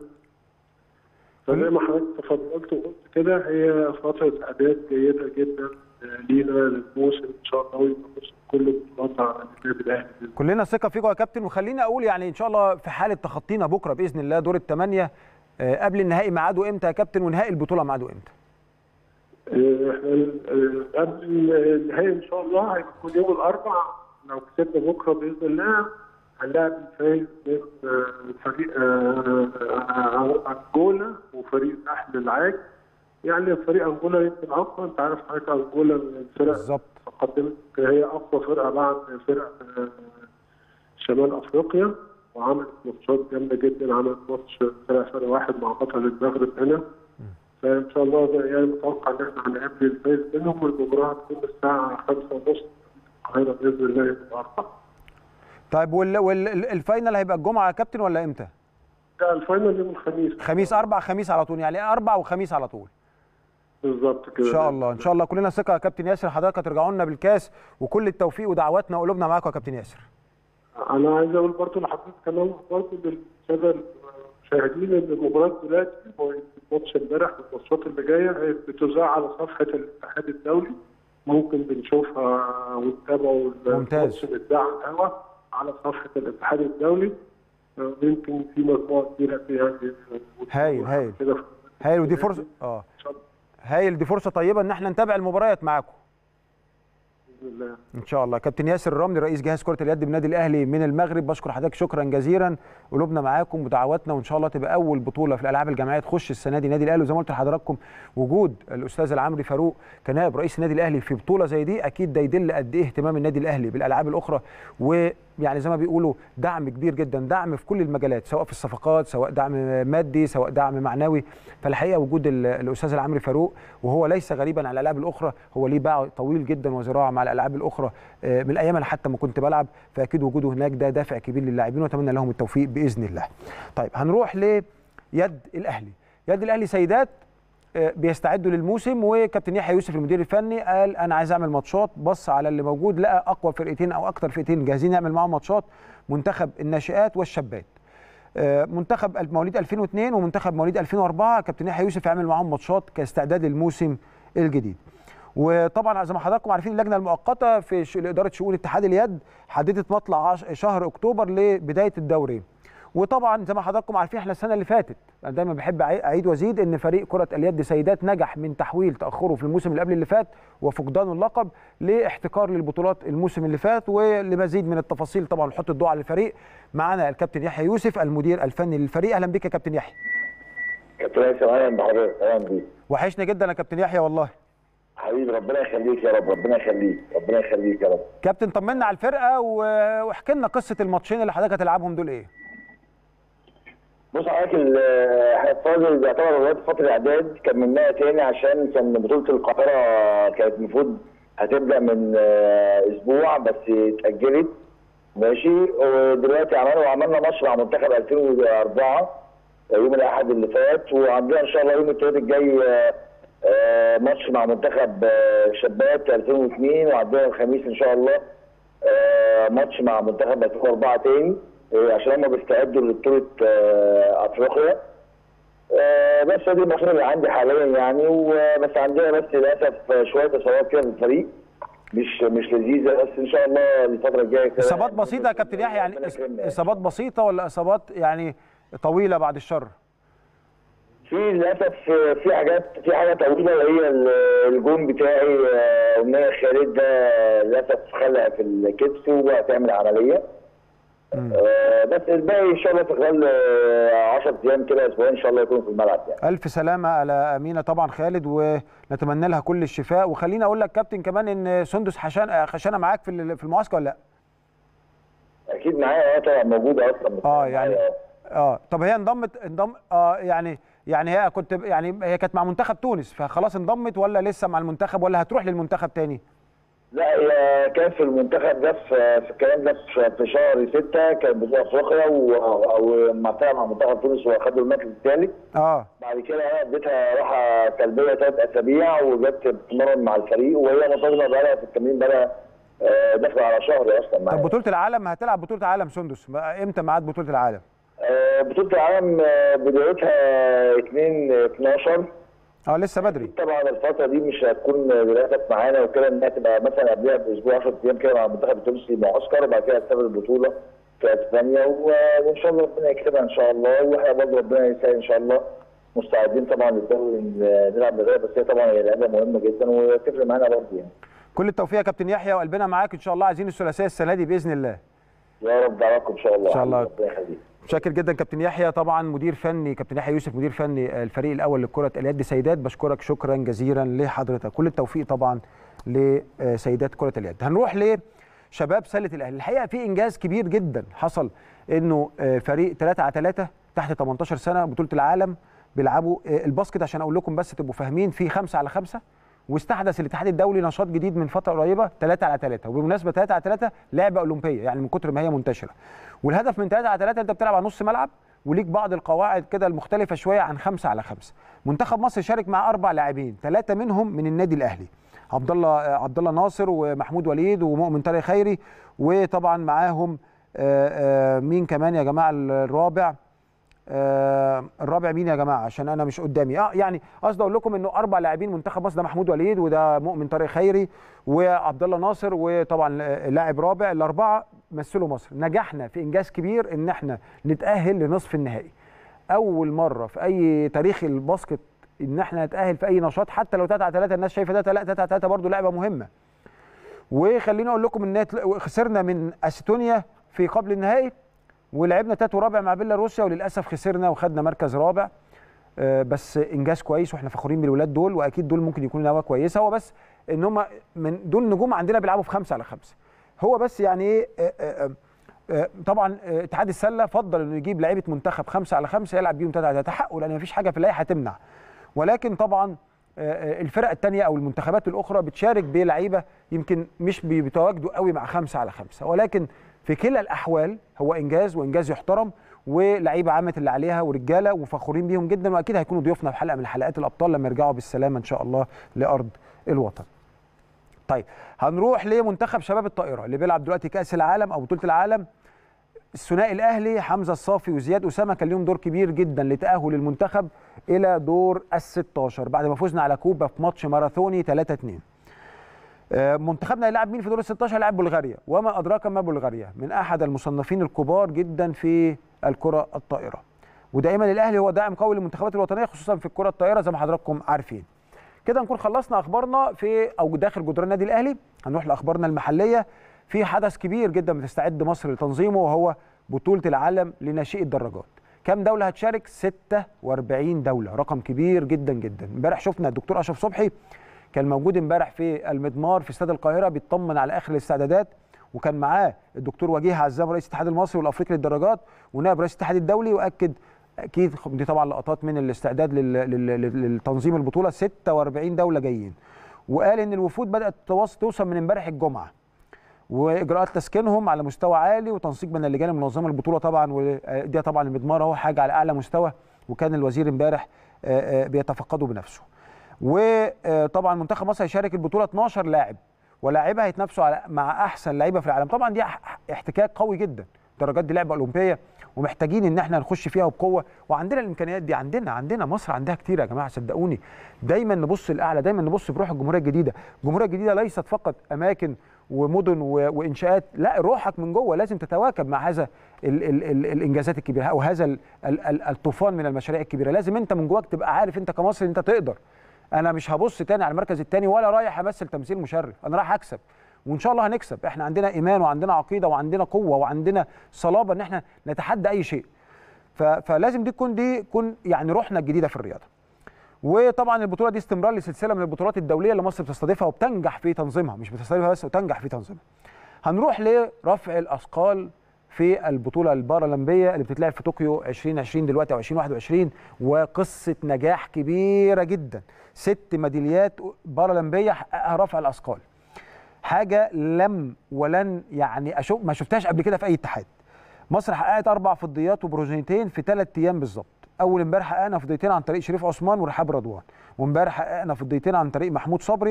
S2: فزي ما حضرتك تفضلت وقلت كده، هي فتره اعداد جيده جدا لينا للموسم ان شاء الله، ويبقى كل بطولات على النادي الاهلي.
S1: كلنا ثقه فيكم يا كابتن، وخليني اقول يعني ان شاء الله في حاله تخطينا بكره باذن الله دور الثمانيه، قبل النهائي ميعاده امتى يا كابتن؟ ونهائي البطوله ميعاده امتى؟
S2: قبل النهائي ان شاء الله هيكون يوم الاربعاء. لو كسبنا بكره باذن الله هنلاعب الفايز من فريق انجولا وفريق ساحل العاج. يعني فريق انجولا يمكن اقوى، انت عارف حضرتك انجولا من الفرق
S1: بالظبط
S2: قدمت هي اقوى فرقه بعد فرق شمال افريقيا، وعملت ماتشات جامده جدا. عملت ماتش فرق واحد مع بطل المغرب هنا، فان شاء الله يعني متوقع ان احنا هنقابل الفايز منهم، والمباراه هتكون الساعه 5:30 القاهره باذن الله يوم الاربعاء.
S1: طيب والفاينل هيبقى الجمعه يا كابتن ولا امتى؟
S2: لا، الفاينل يوم الخميس.
S1: خميس، اربع خميس على طول، يعني اربع وخميس على طول.
S2: بالظبط كده.
S1: ان شاء الله ان شاء الله، كلنا ثقه يا كابتن ياسر، حضرتك هترجعوا لنا بالكاس، وكل التوفيق ودعواتنا وقلوبنا معاكم يا كابتن ياسر.
S2: انا عايز اقول برضه لحضرتك كمان برضه للساده المشاهدين ان المباراه دلوقتي ماتش امبارح والماتشات اللي جايه هي بتذاع على صفحه الاتحاد الدولي، ممكن بنشوفها ونتابعوا الماتش بيتذاع هوا على صفحه الاتحاد الدولي. يمكن في مجموعه كبيره يعني.
S1: هايل هايل، ودي فرصه هايل، دي فرصه طيبه ان احنا نتابع المباريات معاكم
S2: باذن الله.
S1: ان شاء الله. كابتن ياسر الرملي رئيس جهاز كره اليد بالنادي الاهلي من المغرب، بشكر حضرتك شكرا جزيلا، قلوبنا معاكم ودعواتنا، وان شاء الله تبقى اول بطوله في الالعاب الجماعيه تخش السنه دي نادي الاهلي. وزي ما قلت لحضراتكم وجود الاستاذ العمري فاروق كنائب رئيس النادي الاهلي في بطوله زي دي اكيد ده يدل قد ايه اهتمام النادي الاهلي بالالعاب الاخرى، ويعني زي ما بيقولوا دعم كبير جدا، دعم في كل المجالات، سواء في الصفقات، سواء دعم مادي، سواء دعم معنوي. فالحقيقه وجود الاستاذ العمري فاروق، وهو ليس غريبا على الالعاب الاخرى، هو ليه باع طويل جدا وذراع مع الالعاب الاخرى من ايام انا حتى ما كنت بلعب، فاكيد وجوده هناك ده دافع كبير للاعبين، واتمنى لهم التوفيق باذن الله. طيب هنروح ليد الاهلي. يد الاهلي سيدات بيستعدوا للموسم، وكابتن يحيى يوسف المدير الفني قال انا عايز اعمل ماتشات، بص على اللي موجود لقى اقوى فرقتين او اكتر فرقتين جاهزين يعمل معاهم ماتشات، منتخب الناشئات والشابات. منتخب مواليد 2002 ومنتخب مواليد 2004 كابتن يحيى يوسف يعمل معاهم ماتشات كاستعداد للموسم الجديد. وطبعا زي ما حضراتكم عارفين اللجنه المؤقته في اداره شؤون اتحاد اليد حددت مطلع شهر اكتوبر لبدايه الدوري. وطبعا زي ما حضراتكم عارفين احنا السنه اللي فاتت، انا دايما بحب اعيد وازيد ان فريق كره اليد سيدات نجح من تحويل تاخره في الموسم اللي قبل اللي فات وفقدانه اللقب لاحتكار للبطولات الموسم اللي فات. ولمزيد من التفاصيل طبعا نحط الضوء على الفريق، معانا الكابتن يحيى يوسف المدير الفني للفريق. اهلا بك يا كابتن يحيى.
S3: كابتن ياسر اهلا بحضرتك. اهلا بيك.
S1: وحشنا جدا يا كابتن يحيى والله.
S3: حبيبي ربنا يخليك يا رب، ربنا يخليك، ربنا يخليك يا رب.
S1: كابتن طمنا على الفرقه واحكي لنا قصه الماتشين اللي حضرتك هتلعبهم دول ايه؟
S3: بص حضرتك احنا الفاضل بيعتبر دلوقتي فتره اعداد كملناها تاني عشان كان بطوله القاهره كانت المفروض هتبدا من اسبوع بس اتاجلت ماشي. ودلوقتي عملنا ماتش مع منتخب 2004 يوم الاحد اللي فات، وعندنا ان شاء الله يوم الثلاث الجاي ماتش مع منتخب شابات 2002، وعندنا الخميس ان شاء الله ماتش مع منتخب 2004 تاني عشان هم بيستعدوا لبطوله افريقيا. بس دي الماتشات اللي عندي حاليا يعني. وبس عندنا بس للاسف شويه اصابات كده في الفريق مش لذيذه، بس ان شاء الله الفتره الجايه كده.
S1: اصابات بسيطه يا كابتن يحيى، يعني اصابات بسيطه ولا اصابات يعني طويله بعد الشر؟
S3: في للاسف في حاجه طويله، وهي الجون بتاعي امنيه خالد ده للاسف خلع في الكتف وهتعمل عمليه. بس الباقي ان شاء الله في خلال 10 ايام كده اسبوعين ان شاء الله يكون في الملعب يعني.
S1: الف سلامه على امينه طبعا خالد، ونتمنى لها كل الشفاء. وخليني اقول لك كابتن كمان ان سندس خشانه معاك في المعسكر ولا لا؟
S3: اكيد معايا طبعا موجوده اصلا.
S1: يعني طب هي انضمت يعني هي هي كانت مع منتخب تونس فخلاص انضمت، ولا لسه مع المنتخب، ولا هتروح للمنتخب تاني؟
S3: لا هي كانت في المنتخب ده في الكلام ده في شهر 6 كانت بطوله افريقيا مع منتخب تونس واخدوا المركز الثالث. بعد كده انا اديتها راحه سلبيه 3 اسابيع وجت تتمرن مع الفريق، وهي منتظمه بقى لها في التمرين بقى لها داخله على شهر اصلا معايا.
S1: طب بطوله العالم هتلعب بطوله العالم سندس امتى ميعاد بطوله العالم؟
S3: بطوله العالم بدايتها 2/12.
S1: لسه بدري.
S3: طبعا الفتره دي مش هتكون للاسف معانا وكده، انها تبقى مثلا قبلها باسبوع 10 ايام كده مع المنتخب التونسي معسكر، وبعد كده هتسافر البطوله في اسبانيا، وان شاء الله ربنا يكتبها ان شاء الله. واحنا برضه ربنا يسهل ان شاء الله مستعدين طبعا للدوري نلعب لغايه، بس هي طبعا هي لعبه مهمه جدا وتفرق معانا برضه يعني.
S1: كل التوفيق يا كابتن يحيى وقلبنا معاك ان شاء الله، عايزين الثلاثيه السنه دي باذن الله.
S3: يا رب دعواكم ان شاء الله.
S1: ان شاء الله.
S3: ربنا يخليك.
S1: شاكر جدا كابتن يحيى، طبعا مدير فني كابتن يحيى يوسف مدير فني الفريق الاول لكره اليد سيدات، بشكرك شكرا جزيلا لحضرتك، كل التوفيق طبعا لسيدات كره اليد. هنروح لشباب سله الاهلي. الحقيقه في انجاز كبير جدا حصل، انه فريق 3x3 تحت 18 سنه بطوله العالم بيلعبوا الباسكت. عشان اقول لكم بس تبقوا فاهمين، في 5x5، واستحدث الاتحاد الدولي نشاط جديد من فتره قريبه 3x3. وبمناسبه 3x3 لعبه اولمبيه يعني من كتر ما هي منتشره. والهدف من 3x3 انت بتلعب على نص ملعب وليك بعض القواعد كده المختلفه شويه عن 5x5. منتخب مصر شارك مع 4 لاعبين، 3 منهم من النادي الاهلي، عبد الله ناصر ومحمود وليد ومؤمن طارق خيري، وطبعا معاهم مين كمان يا جماعه الرابع مين يا جماعه عشان انا مش قدامي. يعني قصدي اقول لكم انه 4 لاعبين منتخب مصر، ده محمود وليد وده مؤمن طارق خيري وعبد الله ناصر وطبعا لاعب رابع. الاربعه مثلوا مصر. نجحنا في انجاز كبير ان احنا نتاهل لنصف النهائي. اول مره في اي تاريخ الباسكت ان احنا نتاهل في اي نشاط، حتى لو 3x3 الناس شايفه ده، لا 3x3 برضه لعبه مهمه. وخليني اقول لكم ان خسرنا من استونيا في قبل النهائي، ولعبنا تاتو رابع مع بيلاروسيا، وللاسف خسرنا وخدنا مركز رابع. بس انجاز كويس واحنا فخورين بالولاد دول، واكيد دول ممكن يكونوا نواه كويسه. هو بس ان هم من دول نجوم عندنا بيلعبوا في 5x5. هو بس يعني ايه، طبعا اتحاد السله فضل انه يجيب لعيبه منتخب 5x5 يلعب بيهم 3x3 حقه، لان مفيش حاجه في اللائحه تمنع. ولكن طبعا الفرق الثانيه او المنتخبات الاخرى بتشارك بلعيبه يمكن مش بيتواجدوا قوي مع 5x5، ولكن في كلا الاحوال هو انجاز، وانجاز يحترم، ولعيبه عملت اللي عليها ورجاله وفخورين بيهم جدا. واكيد هيكونوا ضيوفنا في حلقه من حلقات الابطال لما يرجعوا بالسلامه ان شاء الله لارض الوطن. طيب هنروح لمنتخب شباب الطائره اللي بيلعب دلوقتي كاس العالم او بطوله العالم. الثنائي الاهلي حمزه الصافي وزياد اسامه كان لهم دور كبير جدا لتاهل المنتخب الى دور ال16 بعد ما فزنا على كوبا في ماتش ماراثوني 3-2. منتخبنا هيلاعب مين في دور ال16؟ هيلاعب بلغاريا، وما ادراك ما بلغاريا، من احد المصنفين الكبار جدا في الكره الطائره. ودائما الاهلي هو داعم قوي للمنتخبات الوطنيه خصوصا في الكره الطائره زي ما حضراتكم عارفين. كده نكون خلصنا اخبارنا في او داخل جدران النادي الاهلي. هنروح لاخبارنا المحليه. في حدث كبير جدا بتستعد مصر لتنظيمه، وهو بطوله العالم لناشئي الدراجات. كم دوله هتشارك؟ 46 دوله، رقم كبير جدا جدا. امبارح شفنا الدكتور اشرف صبحي كان موجود امبارح في المضمار في استاد القاهره بيطمن على اخر الاستعدادات، وكان معاه الدكتور وجيه عزام رئيس الاتحاد المصري والافريقي للدراجات ونائب رئيس الاتحاد الدولي، واكد اكيد دي طبعا لقطات من الاستعداد للتنظيم البطوله. 46 دوله جايين، وقال ان الوفود بدات توصل من امبارح الجمعه، واجراءات تسكينهم على مستوى عالي وتنسيق بين اللجان المنظمه للبطوله طبعا. ودي طبعا المضمار اهو حاجه على اعلى مستوى، وكان الوزير امبارح بيتفقده بنفسه. وطبعا منتخب مصر هيشارك البطوله 12 لاعب ولاعيبه هيتنافسوا مع احسن لعيبه في العالم. طبعا دي احتكاك قوي جدا، الدراجات دي لعبه اولمبيه ومحتاجين ان احنا نخش فيها بقوه، وعندنا الامكانيات دي. عندنا مصر عندها كتير يا جماعه صدقوني. دايما نبص الاعلى، دايما نبص بروح الجمهوريه الجديده. الجمهوريه الجديده ليست فقط اماكن ومدن وانشاءات، لا، روحك من جوه لازم تتواكب مع هذا الانجازات الكبيره او هذا الطوفان من المشاريع الكبيره. لازم انت من جواك تبقى عارف انت كمصري انت تقدر. انا مش هبص تاني على المركز الثاني ولا رايح امثل تمثيل مشرف، انا رايح اكسب، وان شاء الله هنكسب. احنا عندنا ايمان وعندنا عقيده وعندنا قوه وعندنا صلابه ان احنا نتحدى اي شيء. فلازم دي تكون يعني روحنا الجديده في الرياضه. وطبعا البطوله دي استمرار لسلسله من البطولات الدوليه اللي مصر بتستضيفها وبتنجح في تنظيمها، مش بتستضيفها بس وتنجح في تنظيمها. هنروح لرفع الاثقال في البطوله البارالمبيه اللي بتتلعب في طوكيو 2020 دلوقتي او 2021، وقصه نجاح كبيره جدا. 6 ميداليات بارالمبيه حققها رفع الاثقال. حاجه لم ولن يعني ما شفتهاش قبل كده في اي اتحاد. مصر حققت 4 فضيات وبرونزيتين في 3 ايام بالظبط. اول امبارح حققنا فضيتين عن طريق شريف عثمان ورحاب رضوان، وامبارح حققنا فضيتين عن طريق محمود صبري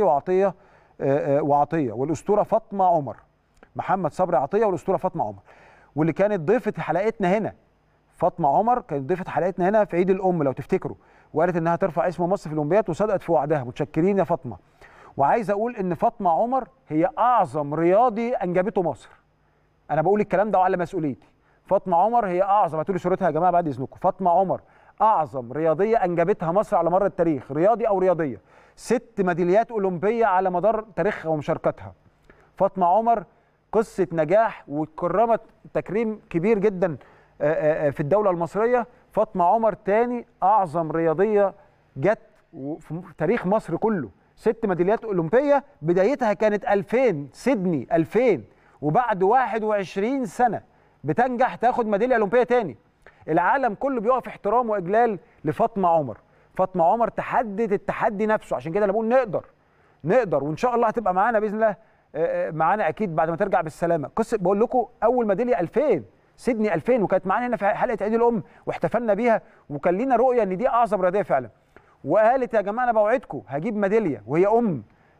S1: وعطيه والاسطوره فاطمه عمر. محمد صبري عطيه والاسطوره فاطمه عمر، واللي كانت ضيفه حلقتنا هنا فاطمه عمر، كانت ضيفه حلقتنا هنا في عيد الام لو تفتكروا، وقالت انها ترفع اسم مصر في الاولمبياد وصدقت في وعدها. متشكرين يا فاطمه. وعايز اقول ان فاطمه عمر هي اعظم رياضي انجبته مصر. انا بقول الكلام ده وعلى مسؤوليتي. فاطمه عمر هي اعظم، هاتوا لي صورتها يا جماعه بعد اذنكم. فاطمه عمر اعظم رياضيه انجبتها مصر على مر التاريخ، رياضي او رياضيه. 6 ميداليات اولمبيه على مدار تاريخها ومشاركتها. فاطمه عمر قصه نجاح واتكرمت تكريم كبير جدا في الدوله المصريه. فاطمه عمر تاني اعظم رياضيه جت في تاريخ مصر كله، 6 ميداليات اولمبيه، بدايتها كانت 2000 سيدني 2000، وبعد 21 سنه بتنجح تاخد ميداليه اولمبيه تاني. العالم كله بيقف احترام واجلال لفاطمه عمر. فاطمه عمر تحدت التحدي نفسه، عشان كده انا بقول نقدر وان شاء الله هتبقى معانا باذن الله، معانا اكيد بعد ما ترجع بالسلامه. قصه بقول لكم اول ميداليه 2000 سيدني 2000، وكانت معانا هنا في حلقه عيد الام واحتفلنا بيها، وكان لينا رؤيه ان دي اعظم رياضيه فعلا. وقالت يا جماعه انا بوعدكم هجيب ميداليه، وهي ام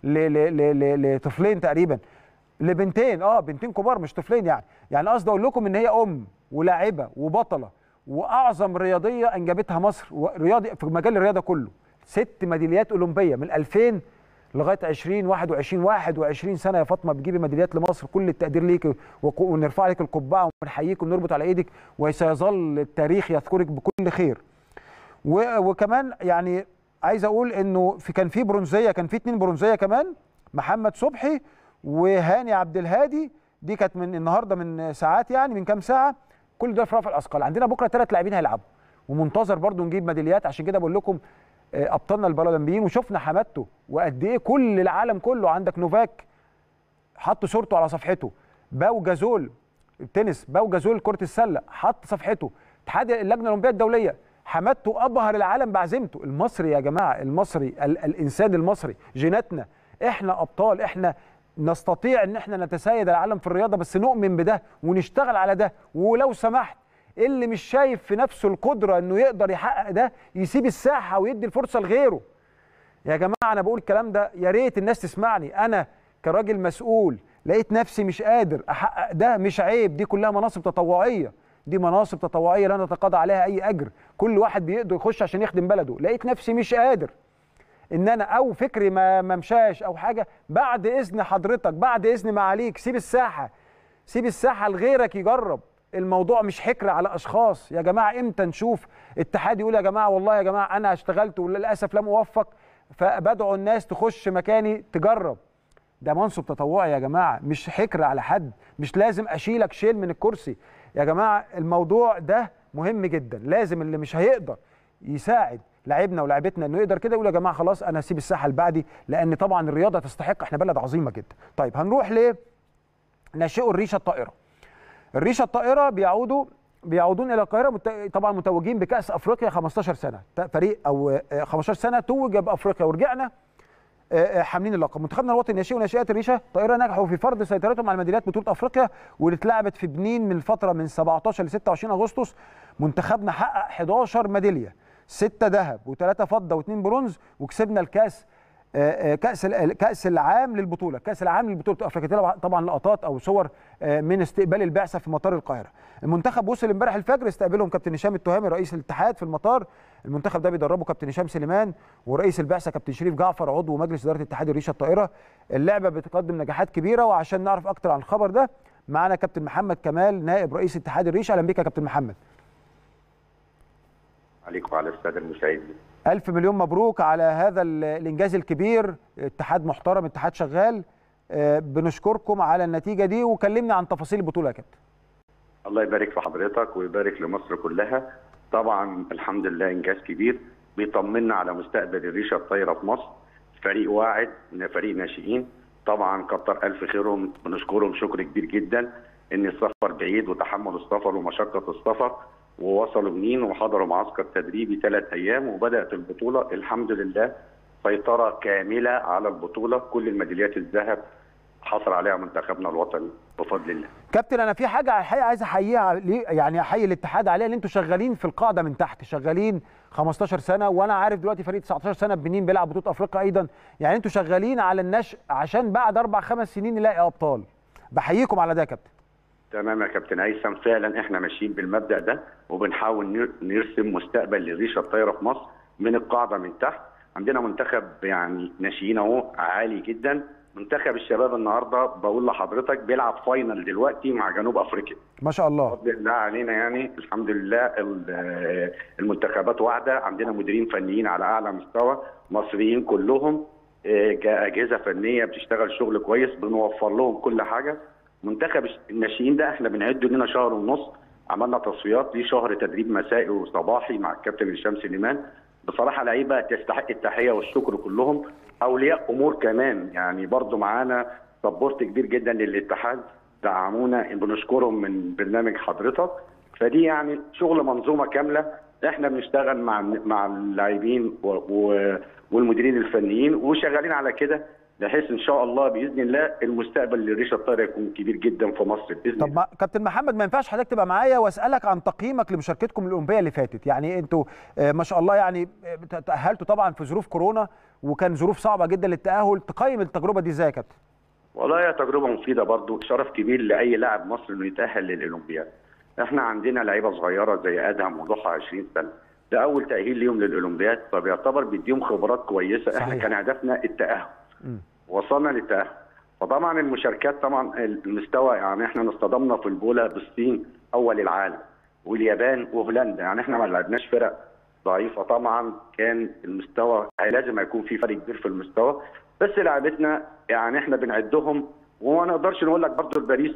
S1: لطفلين تقريبا، لبنتين، بنتين كبار مش طفلين يعني قصدي اقول لكم ان هي ام ولاعبه وبطله واعظم رياضيه انجبتها مصر رياضي في مجال الرياضه كله. 6 ميداليات اولمبيه من 2000 لغايه 2021، 21 سنه يا فاطمه بتجيبي ميداليات لمصر. كل التقدير ليك، ونرفع لك القبعه ونحييك ونربط على ايدك، وسيظل التاريخ يذكرك بكل خير. وكمان يعني عايز اقول انه كان في برونزيه، كان في 2 برونزيه كمان، محمد صبحي وهاني عبد الهادي، دي كانت من النهارده من ساعات، يعني من كام ساعه. كل ده في رفع الاثقال. عندنا بكره 3 لاعبين هيلعبوا، ومنتظر برضو نجيب ميداليات. عشان كده بقول لكم ابطالنا البارالمبيين، وشفنا حمادته وقد ايه كل العالم كله. عندك نوفاك حط صورته على صفحته، باو جازول التنس، باو جازول كره السله حط صفحته، اتحاد اللجنه الاولمبيه الدوليه، حمادته ابهر العالم بعزيمته. المصري يا جماعه، المصري الانسان المصري جيناتنا، احنا ابطال، احنا نستطيع ان احنا نتسيد العالم في الرياضه، بس نؤمن بده ونشتغل على ده. ولو سمحت اللي مش شايف في نفسه القدره انه يقدر يحقق ده يسيب الساحه ويدي الفرصه لغيره. يا جماعه انا بقول الكلام ده يا ريت الناس تسمعني. انا كراجل مسؤول لقيت نفسي مش قادر احقق ده، مش عيب، دي كلها مناصب تطوعيه، دي مناصب تطوعيه لا نتقاضى عليها اي اجر، كل واحد بيقدر يخش عشان يخدم بلده. لقيت نفسي مش قادر ان انا او فكري ما ممشاش او حاجه، بعد اذن حضرتك، بعد اذن معاليك، سيب الساحه، سيب الساحه لغيرك يجرب. الموضوع مش حكر على اشخاص يا جماعه. امتى نشوف اتحاد يقول يا جماعه والله يا جماعه انا اشتغلت وللاسف لم اوفق، فبدعو الناس تخش مكاني تجرب؟ ده منصب تطوعي يا جماعه، مش حكر على حد، مش لازم اشيلك شيل من الكرسي يا جماعه. الموضوع ده مهم جدا، لازم اللي مش هيقدر يساعد لاعبنا ولاعبتنا انه يقدر كده يقول يا جماعه خلاص انا هسيب الساحه لبعدي، لان طبعا الرياضه تستحق، احنا بلد عظيمه جدا. طيب هنروح ناشئوا الريشه الطائره. الريشه الطائره بيعودون الى القاهره، طبعا متوجين بكاس افريقيا 15 سنه، فريق او 15 سنه توج بافريقيا، ورجعنا حاملين اللقب. منتخبنا الوطني ناشئ وناشئات الريشه الطائره نجحوا في فرض سيطرتهم على ميداليات بطوله افريقيا واللي اتلعبت في بنين من الفتره من 17 ل 26 اغسطس. منتخبنا حقق 11 ميداليه، 6 ذهب و3 فضه و2 برونز، وكسبنا الكاس كاس العام للبطوله، كاس العام للبطوله افريقيا. طبعا لقطات او صور من استقبال البعثه في مطار القاهره. المنتخب وصل امبارح الفجر، استقبلهم كابتن هشام التهامي رئيس الاتحاد في المطار. المنتخب ده بيدربه كابتن هشام سليمان، ورئيس البعثه كابتن شريف جعفر عضو مجلس اداره اتحاد الريشه الطائره. اللعبه بتقدم نجاحات كبيره، وعشان نعرف اكتر عن الخبر ده معانا كابتن محمد كمال نائب رئيس اتحاد الريشه. اهلا بك يا كابتن محمد.
S4: عليكم وعلى الساده المشاهدين.
S1: ألف مليون مبروك على هذا الإنجاز الكبير، اتحاد محترم، اتحاد شغال، بنشكركم على النتيجة دي، وكلمنا عن تفاصيل البطولة يا كابتن.
S4: الله يبارك في حضرتك ويبارك لمصر كلها. طبعا الحمد لله إنجاز كبير بيطمنا على مستقبل الريشة الطايرة في مصر. فريق واعد، فريق ناشئين، طبعا كتر ألف خيرهم، بنشكرهم شكر كبير جدا إن السفر بعيد وتحملوا السفر ومشقة السفر، ووصلوا منين وحضروا معسكر تدريبي 3 أيام، وبدأت البطولة الحمد لله سيطرة كاملة على البطولة. كل الميداليات الذهب حصل عليها منتخبنا الوطني بفضل الله.
S1: كابتن انا في حاجه الحقيقه عايز احييها، يعني احيي الاتحاد عليها، ان انتوا شغالين في القاعده من تحت، شغالين 15 سنه، وانا عارف دلوقتي فريق 19 سنه بنين بيلعب بطوله افريقيا ايضا، يعني انتوا شغالين على النشء عشان بعد 4-5 سنين نلاقي ابطال. بحييكم على ده يا كابتن.
S4: تمام يا كابتن هيثم، فعلا احنا ماشيين بالمبدأ ده، وبنحاول نرسم مستقبل للريشه الطايره في مصر من القاعده من تحت. عندنا منتخب يعني ناشئين اهو عالي جدا. منتخب الشباب النهارده بقول لحضرتك بيلعب فاينل دلوقتي مع جنوب افريقيا.
S1: ما شاء الله.
S4: بفضل الله علينا، يعني الحمد لله المنتخبات واحده، عندنا مديرين فنيين على اعلى مستوى، مصريين كلهم، اجهزه فنيه بتشتغل شغل كويس، بنوفر لهم كل حاجه. منتخب الناشئين ده احنا بنعده لنا 1.5 شهر، عملنا تصفيات ليه شهر تدريب مسائي وصباحي مع الكابتن هشام سليمان. بصراحه لعيبه تستحق التحيه والشكر كلهم، اولياء امور كمان يعني برضو معانا سبورت كبير جدا للاتحاد، دعمونا، بنشكرهم من برنامج حضرتك. فدي يعني شغل منظومه كامله، احنا بنشتغل مع اللاعبين والمديرين الفنيين وشغالين على كده، بحيث ان شاء الله باذن الله المستقبل للريشه الطايره يكون كبير جدا في مصر باذن الله.
S1: طب كابتن محمد، ما ينفعش حضرتك تبقى معايا واسالك عن تقييمك لمشاركتكم الاولمبيه اللي فاتت؟ يعني انتوا ما شاء الله يعني تاهلتوا طبعا في ظروف كورونا، وكان ظروف صعبه جدا للتاهل، تقيم التجربه دي ازاي يا كابتن؟
S4: والله هي تجربه مفيده برضو، شرف كبير لاي لاعب مصري انه يتاهل للاولمبياد. احنا عندنا لعيبه صغيره زي ادهم وضحى 20 سنه، ده اول تاهيل ليهم للاولمبياد، فبيعتبر بيديهم خبرات كويسه. صحيح. احنا كان هدفنا التاهل، وصلنا للتاهل. فطبعا المشاركات طبعا المستوى، يعني احنا اصطدمنا في البوله بالصين اول العالم واليابان وهولندا، يعني احنا ما لعبناش فرق ضعيفه. طبعا كان المستوى لازم يكون في فرق كبير في المستوى، بس لعبتنا يعني احنا بنعدهم، وما نقدرش نقول لك برضه باريس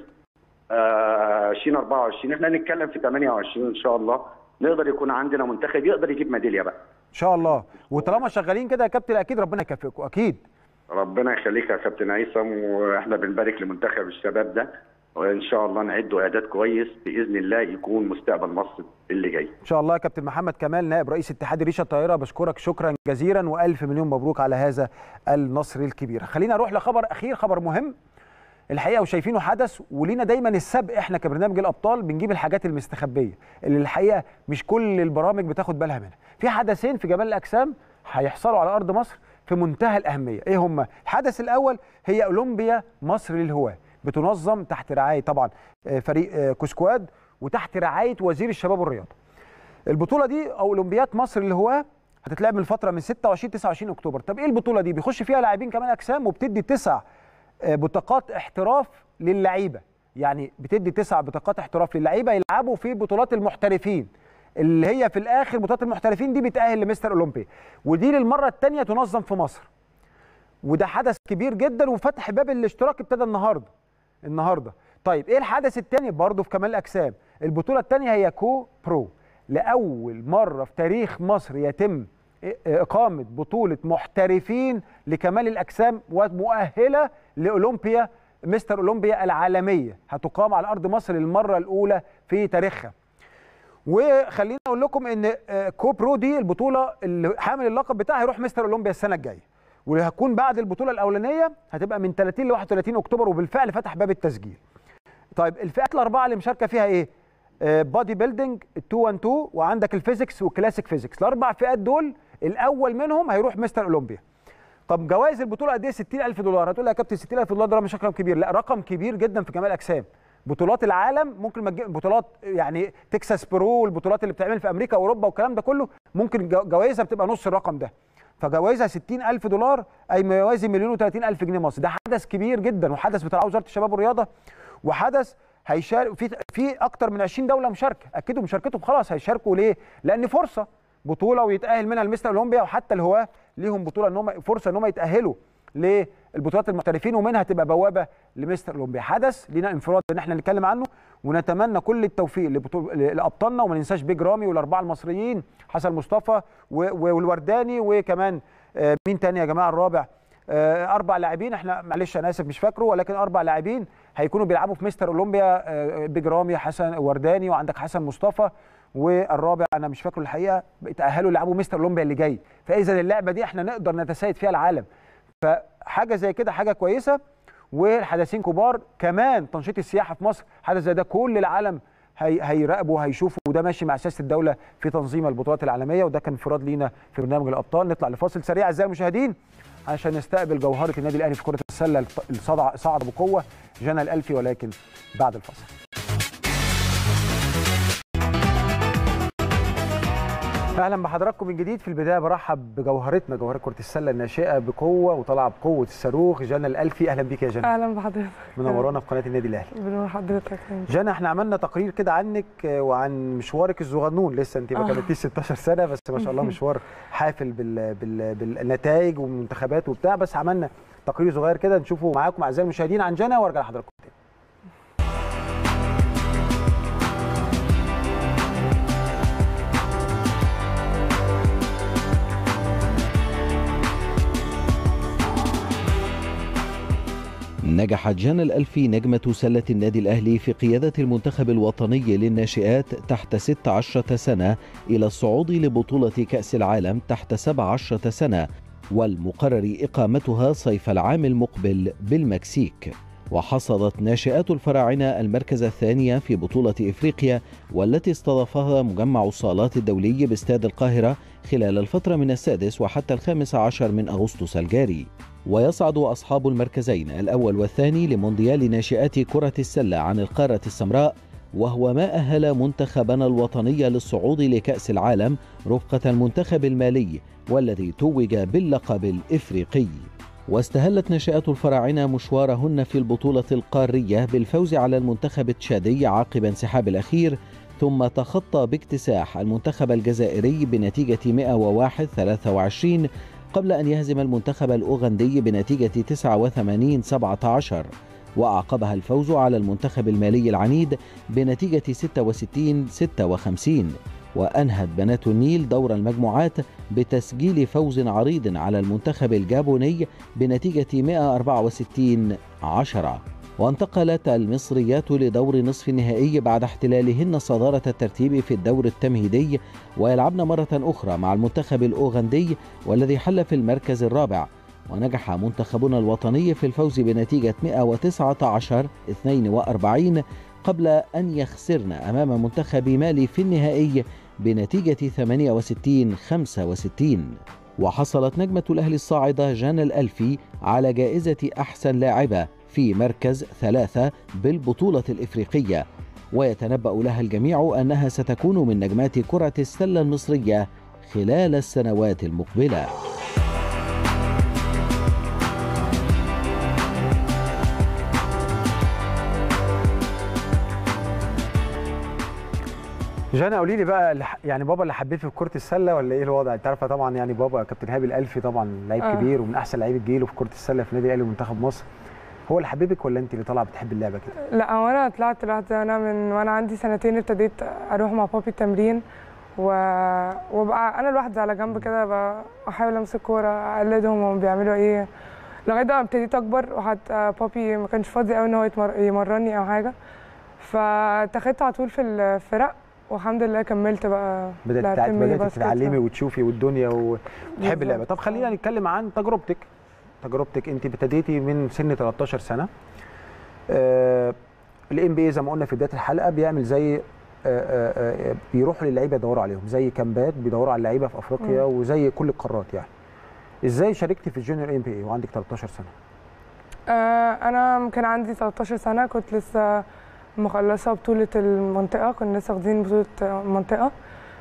S4: 2024، احنا نتكلم في 28 ان شاء الله نقدر يكون عندنا منتخب يقدر يجيب ميداليه بقى
S1: ان شاء الله. وطالما شغالين كده يا كابتن اكيد ربنا يكافئكم. اكيد
S4: ربنا يخليك يا كابتن هيثم، واحنا بنبارك لمنتخب الشباب ده، وان شاء الله نعده اعداد كويس باذن الله يكون مستقبل مصر اللي جاي
S1: ان شاء الله. يا كابتن محمد كمال نائب رئيس اتحاد الريشه الطايره، بشكرك شكرا جزيلا والف مليون مبروك على هذا النصر الكبير. خلينا نروح لخبر اخير، خبر مهم الحقيقه وشايفينه حدث، ولينا دايما السبق احنا كبرنامج الابطال بنجيب الحاجات المستخبيه اللي الحقيقه مش كل البرامج بتاخد بالها منها. في حدثين في جمال الاجسام هيحصلوا على ارض مصر في منتهى الاهميه. ايه هما؟ الحدث الاول هي اولمبيا مصر للهواه، بتنظم تحت رعايه طبعا فريق كوسكواد وتحت رعايه وزير الشباب والرياضه. البطوله دي او اولمبيات مصر للهواه هتتلعب من الفتره من 26 29 اكتوبر. طب ايه البطوله دي؟ بيخش فيها لاعبين كمال اجسام، وبتدي 9 بطاقات احتراف للعيبه، يعني بتدي 9 بطاقات احتراف للعيبه يلعبوا في بطولات المحترفين، اللي هي في الاخر بطولات المحترفين دي بتأهل لمستر اولمبيا، ودي للمره الثانيه تنظم في مصر. وده حدث كبير جدا، وفتح باب الاشتراك ابتدى النهارده. طيب ايه الحدث الثاني برضه في كمال الاجسام؟ البطوله الثانيه هي كو برو، لاول مره في تاريخ مصر يتم اقامه بطوله محترفين لكمال الاجسام ومؤهله لاولمبيا مستر اولمبيا العالميه، هتقام على ارض مصر للمره الاولى في تاريخها. وخليني اقول لكم ان كو برو دي البطوله اللي حامل اللقب بتاعها هيروح مستر اولمبيا السنه الجايه، واللي هتكون بعد البطوله الاولانيه هتبقى من 30 ل 31 اكتوبر، وبالفعل فتح باب التسجيل. طيب الفئات الاربعه اللي مشاركه فيها ايه؟ بادي بيلدينج، 212، وعندك الفيزيكس والكلاسيك فيزيكس. الاربع فئات دول الاول منهم هيروح مستر اولمبيا. طب جوائز البطوله قد ايه؟ 60000 دولار. هتقول لي يا كابتن 60000 دولار ده مش رقم كبير. لا، رقم كبير جدا في كمال الاجسام. بطولات العالم ممكن ما تجيب، بطولات يعني تكساس برو والبطولات اللي بتعمل في امريكا واوروبا والكلام ده كله ممكن جوائزها بتبقى نص الرقم ده. فجوائزها 60000 دولار اي ما يوازي 1,030,000 جنيه مصري. ده حدث كبير جدا، وحدث بتاع وزاره الشباب والرياضه، وحدث هيشارك في اكتر من 20 دوله مشاركه. اكدوا مشاركتهم خلاص، هيشاركوا ليه؟ لان فرصه بطوله ويتاهل منها المستر اولمبيا، وحتى الهواه ليهم بطوله ان هم فرصه ان هم يتاهلوا للبطولات المحترفين، ومنها تبقى بوابه لمستر اولمبيا. حدث لينا انفراد ان احنا نتكلم عنه، ونتمنى كل التوفيق لابطالنا، وما ننساش بيج رامي والاربعه المصريين حسن مصطفى والورداني، وكمان مين تاني يا جماعه الرابع؟ 4 لاعبين، احنا معلش انا اسف مش فاكره، ولكن 4 لاعبين هيكونوا بيلعبوا في مستر اولمبيا، بيج رامي، حسن ورداني، وعندك حسن مصطفى، والرابع انا مش فاكره الحقيقه، تاهلوا يلعبوا مستر اولمبيا اللي جاي. فاذا اللعبه دي احنا نقدر نتسيد فيها العالم، فحاجه زي كده حاجه كويسه. والحدثين كبار كمان، تنشيط السياحه في مصر، حدث زي ده كل العالم هيراقبوا وهيشوفوا، وده ماشي مع سياسه الدوله في تنظيم البطولات العالميه، وده كان انفراد لينا في برنامج الابطال. نطلع لفاصل سريع اعزائي المشاهدين عشان نستقبل جوهره النادي الاهلي في كره السله اللي صعد بقوه جنى الألفي، ولكن بعد الفاصل. اهلا بحضراتكم من جديد. في البدايه برحب بجوهرتنا، جوهره كره السله الناشئه بقوه وطالعه بقوه الصاروخ، جنى الألفي. اهلا بيك يا جنى.
S5: اهلا بحضرتك،
S1: منورانا في قناه النادي الاهلي.
S5: بنور حضرتك.
S1: جنى احنا عملنا تقرير كده عنك وعن مشوارك الصغنون، لسه انت ما كملتيش 16 سنه، بس ما شاء الله مشوار حافل بالنتائج والمنتخبات وبتاع، بس عملنا تقرير صغير كده نشوفه معاكم اعزائي المشاهدين عن جنى، وارجع لحضراتكم تاني.
S5: نجحت جانا الألفي نجمة سلة النادي الأهلي في قيادة المنتخب الوطني للناشئات تحت 16 سنة إلى الصعود لبطولة كأس العالم تحت 17 سنة، والمقرر إقامتها صيف العام المقبل بالمكسيك. وحصدت ناشئات الفراعنة المركز الثاني في بطولة إفريقيا، والتي استضافها مجمع الصالات الدولي باستاد القاهرة خلال الفترة من 6 وحتى 15 من أغسطس الجاري. ويصعد أصحاب المركزين الأول والثاني لمونديال ناشئات كرة السلة عن القارة السمراء، وهو ما أهل منتخبنا الوطني للصعود لكأس العالم رفقة المنتخب المالي والذي توج باللقب الإفريقي. واستهلت ناشئات الفراعنة مشوارهن في البطولة القارية بالفوز على المنتخب التشادي عقب انسحاب الأخير، ثم تخطى باكتساح المنتخب الجزائري بنتيجة 101-23 قبل أن يهزم المنتخب الأوغندي بنتيجة 89-17، وأعقبها الفوز على المنتخب المالي العنيد بنتيجة 66-56. وأنهت بنات النيل دور المجموعات بتسجيل فوز عريض على المنتخب الجابوني بنتيجة 164-10. وانتقلت المصريات لدور نصف النهائي بعد احتلالهن صدارة الترتيب في الدور التمهيدي، ويلعبن مرة أخرى مع المنتخب الأوغندي والذي حل في المركز الرابع. ونجح منتخبنا الوطني في الفوز بنتيجة 119-42 قبل أن يخسرن أمام منتخب مالي في النهائي بنتيجة 68-65. وحصلت نجمة الأهلي الصاعدة جانا الألفي على جائزة أحسن لاعبة في مركز 3 بالبطولة الإفريقية، ويتنبأ لها الجميع أنها ستكون من نجمات كرة السلة المصرية خلال السنوات المقبلة.
S1: جانا قولي لي بقى، يعني بابا اللي حبيت في كرة السلة ولا ايه الوضع؟ انت عارفه طبعا يعني بابا كابتن هابي الألفي طبعا لعيب كبير ومن احسن لعيبه جيله في كرة السلة في نادي الاهلي ومنتخب مصر. هو اللي حبيبك ولا انت اللي طالعه بتحب اللعبه كده؟
S6: لا، هو انا طلعت لوحدي. انا من وانا عندي 2 ابتديت اروح مع بابي التمرين وابقى انا لوحدي على جنب كده، احاول امسك كوره اقلدهم هم بيعملوا ايه لغايه ما ابتديت اكبر. وحتى بابي ما كانش فاضي قوي ان هو يمرني او حاجه، فاتخذت على طول في الفرق والحمد لله كملت بقى.
S1: بدأت تتعلمي وتشوفي والدنيا وتحبي اللعبه. طب خلينا نتكلم عن تجربتك. انت ابتديتي من سن 13 سنه. الام بي اي زي ما قلنا في بدايه الحلقه بيعمل زي بيروحوا للعيبه يدوروا عليهم، زي كامبات بيدوروا على اللعيبه في افريقيا وزي كل القارات يعني. ازاي شاركتي في الجونيور ام بي اي وعندك 13 سنه؟
S6: انا كان عندي 13 سنه، كنت لسه مخلصه بطوله المنطقه، كنا لسه واخدين بطوله المنطقه.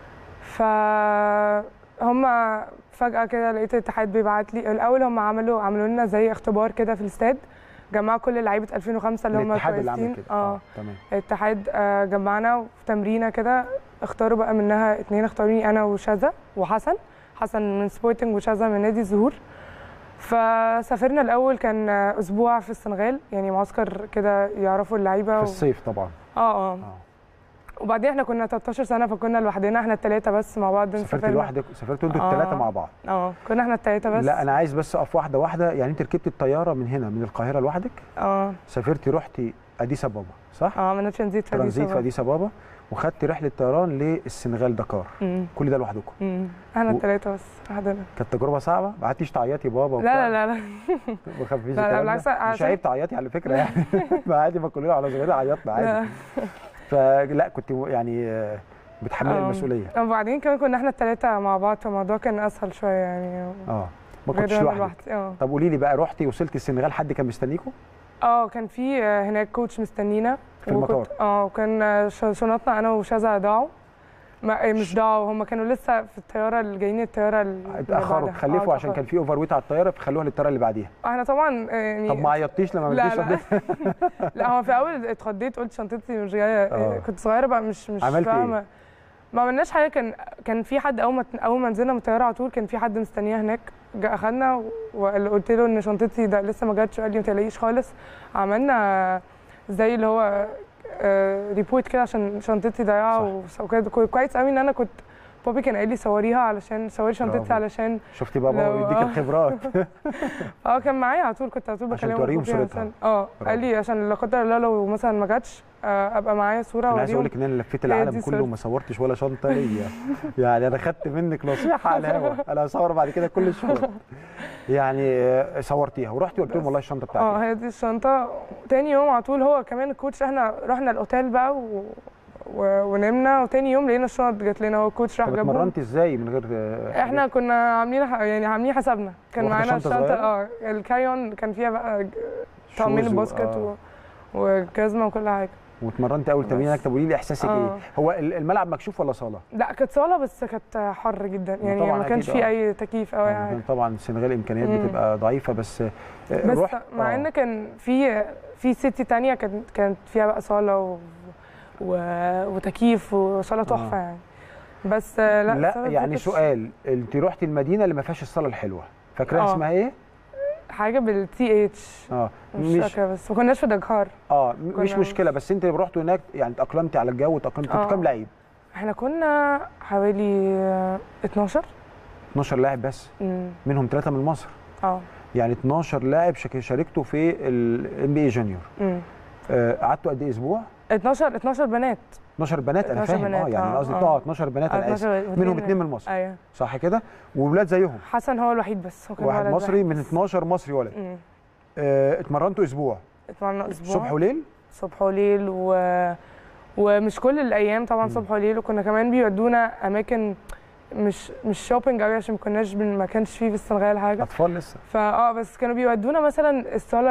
S6: فهم فجاه كده لقيت الاتحاد بيبعت لي. الاول هم عملوا لنا زي اختبار كده في الاستاد، جمعوا كل لعيبه 2005 اللي هم كويسين.
S1: تمام.
S6: الاتحاد جمعنا في تمرينه كده، اختاروا بقى منها 2، اختاروني انا وشذا وحسن من سبورتنج وشذا من نادي الزهور. فسافرنا الاول كان اسبوع في السنغال، يعني معسكر كده يعرفوا اللعيبه
S1: في الصيف طبعا.
S6: وبعدين احنا كنا 13 سنه فكنا لوحدنا، احنا الثلاثه بس مع بعض.
S1: سافرتوا لوحدك؟ سافرتوا انتوا الثلاثه مع بعض؟
S6: كنا احنا الثلاثه بس.
S1: لا انا عايز بس اقف واحده واحده. يعني انت ركبتي الطياره من هنا من القاهره لوحدك؟ سافرتي رحتي اديس ابابا صح؟
S6: من ترانزيت
S1: في اديس ابابا، وخدتي رحله طيران للسنغال دكار. كل ده لوحدكم؟
S6: احنا الثلاثه بس لوحدنا.
S1: كانت تجربه صعبه؟ ما قعدتيش تعيطي بابا؟
S6: لا
S1: ما خفتيش؟
S6: لا بالعكس،
S1: مش عيب تعيطي على فكره يعني. عادي، ما كلنا على صغيرين عيطنا عادي. فلا كنت يعني بتحملي المسؤوليه.
S6: وبعدين كمان كنا احنا الثلاثه مع بعض، فالموضوع كان اسهل شويه يعني.
S1: ما كنتش لوحدك. طب قولي لي بقى، رحتي وصلتي السنغال حد كان مستنيكوا؟
S6: كان في هناك كوتش مستنينا
S1: في المطار.
S6: وكان شنطنا انا وشذا ضاعوا. مش ضاعوا، هم كانوا لسه في الطياره اللي جايين الطياره
S1: اتاخروا، خلفوا عشان كان في اوفر ويت على الطياره فخلوها للطياره اللي بعديها.
S6: احنا طبعا يعني.
S1: طب ما عيطتيش لما ما
S6: لا لا هو في اول اتخضيت، قلت شنطتي مش جايه. كنت صغيره بقى مش فاهمه. ما عملناش حاجه. كان في حد اول ما نزلنا من الطياره على طول كان في حد مستنياه هناك، جه اخدنا وقلت له ان شنطتي ده لسه ما جاتش، قال لي ما تقلقيش خالص. عملنا زي اللي هو ريبورت كده عشان شنطتي ضايعه وكده. كويس قوي ان انا كنت بابي كان قال لي صوريها علشان صوري شنطتي
S1: برافو.
S6: علشان
S1: شفتي بابا
S6: لو-
S1: بيديك الخبرات.
S6: كان معايا على طول، كنت على طول
S1: عشان
S6: بكلمه
S1: توريهم
S6: بابي
S1: صورتها.
S6: عشان
S1: برافو.
S6: قال لي عشان لا قدر الله لو مثلا ما جاتش ابقى معايا صوره
S1: انا عايز اقول
S6: اوريهم.
S1: لك ان انا لفيت
S6: هي
S1: العالم
S6: دي
S1: كله
S6: صورتي.
S1: وما صورتش ولا شنطه ليا. يعني انا خدت منك نصيحه على الهوا، انا هصور بعد كده كل الشغل. يعني صورتيها ورحتي قلت لهم والله الشنطه بتاعتي.
S6: هي دي الشنطه. تاني يوم على طول هو كمان الكوتش، احنا رحنا الاوتيل بقى ونمنا، وتاني يوم لقينا الشنط جات لنا، هو الكوتش راح
S1: طب
S6: جابهم.
S1: اتمرنتي ازاي من غير
S6: احنا كنا عاملين يعني عاملين حسابنا، كان
S1: واخدة
S6: معانا
S1: شنطة
S6: الشنطه الكاري اون كان فيها بقى طقمين
S1: شوز
S6: الباسكت وجزمه وكل حاجه.
S1: واتمرنتي اول تمرين هناك. طب قولي لي احساسك ايه؟ هو الملعب مكشوف ولا صاله؟
S6: لا كانت صاله بس كانت حر جدا يعني،
S1: طبعاً
S6: ما كانش
S1: أكيد،
S6: فيه اي تكييف او اي حاجه.
S1: طبعا السنغال امكانيات بتبقى ضعيفه بس
S6: بس مع ان كان في سيتي تانية كانت فيها بقى صاله وتكييف وصاله تحفه يعني. بس
S1: لا يعني سؤال، انت رحتي المدينه اللي ما فيهاش الصاله الحلوه، فاكراها اسمها ايه؟
S6: حاجه بالتي اتش. مش فاكره، بس ما كناش في دكار.
S1: مش مشكله، بس انت رحتوا هناك يعني تاقلمتي على الجو وتاقلمتي. كنتوا كام لعيب؟
S6: احنا كنا حوالي 12
S1: لاعب بس. منهم 3 من مصر. يعني 12 لاعب شاركتوا في الام بي اي جونيور. قعدتوا قد ايه اسبوع؟
S6: 12 بنات.
S1: 12 بنات انا فاهم. يعني قصدي 12 بنات انا اسف، منهم 2 من مصر.
S6: ايوه
S1: صح كده؟ وولاد زيهم.
S6: حسن هو الوحيد بس، هو كان
S1: واحد مصري من 12 مصري ولد. اتمرنتوا اسبوع.
S6: اتمرنا اسبوع
S1: صبح وليل.
S6: صبح وليل ومش كل الايام طبعا صبح وليل، وكنا كمان بيودونا اماكن مش شوبينج قوي عشان ما كانش فيه في السنغال حاجه.
S1: اطفال لسه.
S6: بس كانوا بيودونا مثلا الصاله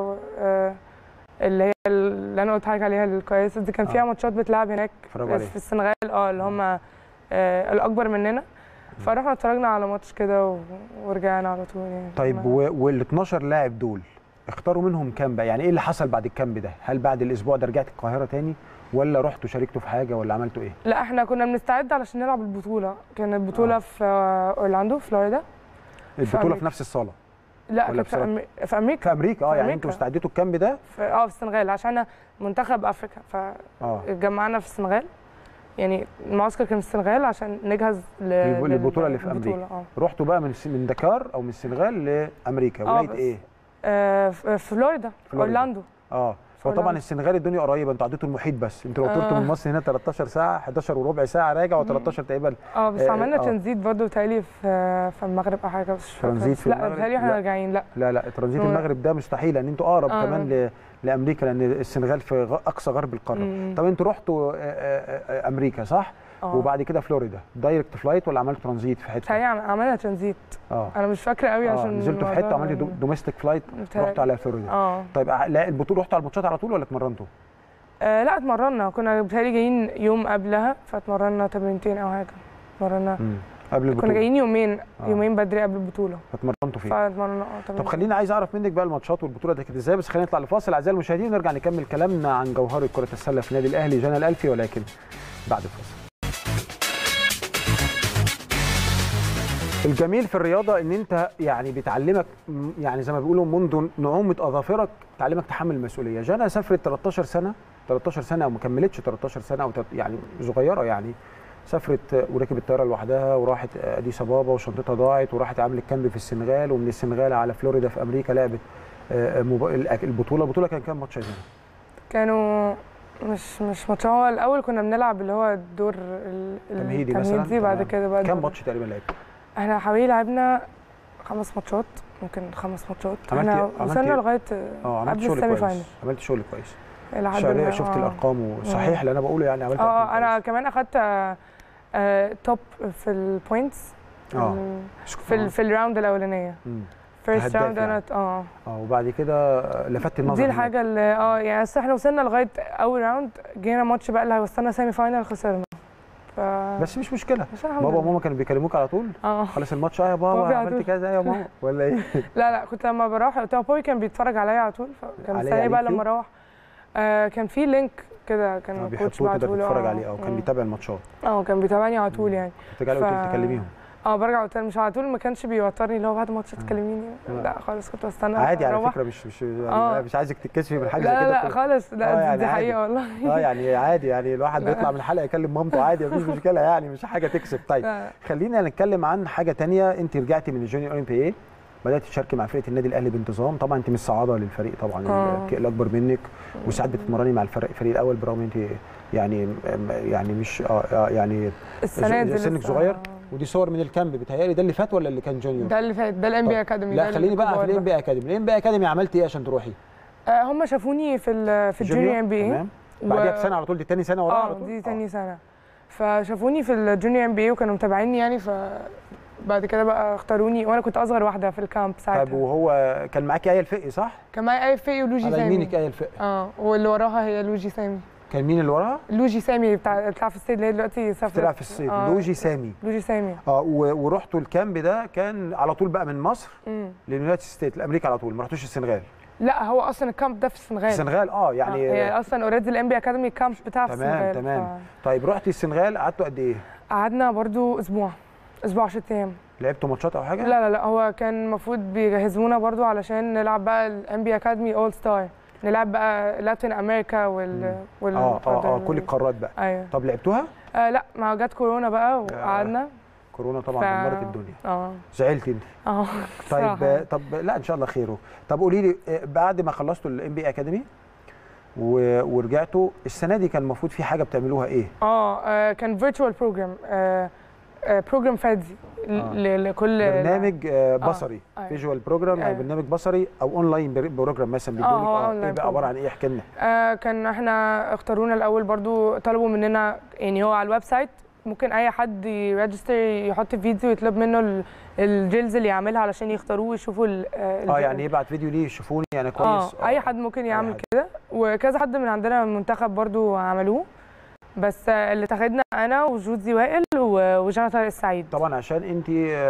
S6: اللي انا قلت لك عليها الكويسه دي، كان فيها ماتشات بتلعب هناك في السنغال اللي هم الاكبر مننا، فرحنا اتفرجنا على ماتش كده ورجعنا على طول يعني.
S1: طيب وال 12 لاعب دول اختاروا منهم كام بقى؟ يعني ايه اللي حصل بعد الكامب ده؟ هل بعد الاسبوع ده رجعت القاهره تاني ولا رحتوا شاركتوا في حاجه ولا عملتوا ايه؟
S6: لا احنا كنا بنستعد علشان نلعب البطوله. كانت البطوله في اورلاندو فلوريدا.
S1: البطوله في نفس الصاله؟
S6: لا كانت في امريكا.
S1: في امريكا يعني انتوا استعديتوا الكامب ده
S6: في السنغال عشان منتخب افريقيا، فاتجمعنا في السنغال. يعني المعسكر كان في السنغال عشان نجهز
S1: للبطوله اللي في امريكا. رحتوا بقى من دكار او من السنغال لامريكا. ولايه ايه؟
S6: في فلوريدا اورلاندو.
S1: فطبعا السنغال الدنيا قريبه، انتوا عديتوا المحيط بس. انتوا لو طرتوا من مصر هنا 13 ساعه 11 وربع ساعه راجع و13 تقريبا.
S6: بس عملنا ترانزيت برضه بتهيألي في المغرب او حاجه.
S1: ترانزيت في المغرب؟
S6: لا بتهيألي احنا راجعين. لا
S1: ترانزيت المغرب ده مستحيل، لان انتوا اقرب كمان لامريكا، لان السنغال في اقصى غرب القاره. طب انتوا رحتوا امريكا صح؟ وبعد كده فلوريدا دايركت فلايت ولا عملتوا ترانزيت في حته؟
S6: عملنا ترانزيت. انا مش فاكره قوي عشان
S1: نزلتوا في حته وعملتوا دوميستيك فلايت رحتوا على فلوريدا. طيب لا البطوله رحتوا على الماتشات على طول ولا اتمرنتوا؟
S6: لا اتمرنا، كنا بيتهيألي جايين يوم قبلها فاتمرنا تمرينتين او حاجه. اتمرنا قبل البطوله، كنا جايين يومين بدري قبل البطوله
S1: فاتمرنتوا فيه.
S6: فاتمرنا
S1: طب خليني عايز اعرف منك بقى الماتشات والبطوله دي كانت ازاي، بس خلينا نطلع لفاصل اعزائي المشاهدين ونرجع نكمل كلامنا عن جوهره كره السله في النادي الاهلي جنى الألفي، ولكن بعد الفاصل. الجميل في الرياضه ان انت يعني بتعلمك، يعني زي ما بيقولوا منذ نعومه اظافرك تعلمك تحمل المسؤوليه. جنى سافرت 13 سنه او ما كملتش 13 سنه او يعني صغيره يعني، سافرت وركبت الطياره لوحدها وراحت اديس ابابا وشنطتها ضاعت وراحت عملت كامب في السنغال، ومن السنغال على فلوريدا في امريكا لعبت البطوله كان كام ماتش يا جنى؟
S6: كانوا مش ماتش. هو الاول كنا بنلعب اللي هو الدور
S1: التمهيدي مثلا.
S6: بعد كده بقى
S1: كام ماتش تقريبا لعبت؟
S6: احنا حوالي لعبنا 5 ماتشات، ممكن 5 ماتشات. احنا وصلنا لغايه قبل السيمي فاينل.
S1: عملت شغل كويس.
S6: شفت
S1: الارقام وصحيح اللي انا بقوله يعني عملت
S6: انا كمان اخدت توب في البوينتس في الراوند الاولانيه. فيرست راوند انا
S1: وبعد كده لفت النظر
S6: دي الحاجه اللي يعني احنا وصلنا لغايه اول راوند، جينا ماتش بقى اللي هيوصلنا سيمي فاينل خسرنا.
S1: بس مش مشكله. بابا وماما كانوا بيكلموك على طول؟ خلاص الماتش يا بابا عملت كذا يا ماما ولا ايه؟
S6: لا كنت لما بروح بابي كان بيتفرج عليا على طول، فكان مستني بقى لما اروح. كان في لينك كده كان الكوتش بعته له
S1: بيتفرج عليه كان بيتابع الماتشات.
S6: كان بيتابعني على طول يعني.
S1: كنت تكلميهم؟
S6: برجع اوتيل، مش على طول، ما كانش بيوترني اللي هو بعد الماتش تكلميني، لا خالص كنت بستنى
S1: عادي على
S6: أروح.
S1: فكره، مش يعني مش عايزك تتكسفي من حاجه زي
S6: لا
S1: كده.
S6: لا خالص، لا
S1: يعني
S6: دي حقيقه والله.
S1: يعني عادي، يعني الواحد بيطلع من الحلقه يكلم مامته عادي، مفيش مشكله يعني، مش حاجه تكسب. طيب خلينا نتكلم عن حاجه ثانيه. انت رجعتي من الجونيور اولمبي، بدات تشاركي مع فرقه النادي الاهلي بانتظام. طبعا انت مش صعاده للفريق طبعا، الاكبر منك، وساعات بتتمرني مع الفريق الاول برغم انت يعني مش يعني
S6: السنه دي
S1: سنك صغير. ودي صور من الكامب، بيتهيألي ده اللي فات ولا اللي كان جونيور؟
S6: ده اللي فات، ده الام بي اكاديمي.
S1: لا خليني بقى في الام بي اكاديمي. الام بي اكاديمي عملتي ايه عشان تروحي؟
S6: هم شافوني في الجونيور ام بي اي.
S1: بعديها بسنه على طول، دي تاني سنه وراها على طول؟
S6: دي تاني سنه. فشافوني في الجونيور ام بي اي وكانوا متابعيني يعني، بعد كده بقى اختاروني، وانا كنت اصغر واحده في الكامب ساعتها.
S1: طيب وهو كان معاكي آية الفقي صح؟
S6: كان معايا آية الفقي ولوجي سامي.
S1: على يمينك آية الفقي.
S6: واللي وراها هي لوجي سامي.
S1: كان مين اللي وراها؟
S6: لوجي سامي بتلعب في الصيد، اللي هي دلوقتي سافرت.
S1: بتلعب في الصيد. لوجي سامي.
S6: لوجي سامي.
S1: ورحتوا الكامب ده كان على طول بقى من مصر لليونايتد ستيت لامريكا على طول، ما رحتوش السنغال؟
S6: لا هو اصلا الكامب ده في السنغال.
S1: السنغال يعني
S6: هي اصلا اوريدي الام بي اكاديمي الكامب بتاع في السنغال.
S1: تمام. طيب رحتي السنغال، قعدتوا قد ايه؟
S6: قعدنا برضو اسبوع 10 ايام.
S1: لعبتوا ماتشات او حاجه؟
S6: لا هو كان المفروض بيجهزونا برضو علشان نلعب بقى الام بي اكاديمي اول ستار، نلعب بقى لاتين امريكا
S1: كل القارات بقى.
S6: ايوه.
S1: طب لعبتوها؟
S6: لا ما جت كورونا بقى وقعدنا.
S1: كورونا طبعا دمرت الدنيا. زعلتي انت؟ طيب طب لا ان شاء الله خيره. طب قولي لي، بعد ما خلصتوا الام بي اكاديمي ورجعتوا السنه دي، كان المفروض في حاجه بتعملوها ايه؟
S6: كان فيرتشوال بروجرام، بروجرام فادي لكل
S1: برنامج بصري، فيجوال بروجرام، يعني برنامج بصري او اونلاين بروجرام مثلا بيدولك. ايه بقى عباره عن ايه؟ احكي لنا.
S6: كان احنا اختارونا الاول، برضو طلبوا مننا، يعني هو على الويب سايت ممكن اي حد يريجستر يحط فيديو يطلب منه الجيلز اللي يعملها علشان يختاروه ويشوفوا
S1: يعني يبعت فيديو ليه يشوفوني يعني كويس.
S6: اي حد ممكن يعمل كده، وكذا حد من عندنا من المنتخب برضو عملوه، بس اللي تاخدنا انا وجودي وائل وجنى السعيد.
S1: طبعا عشان انت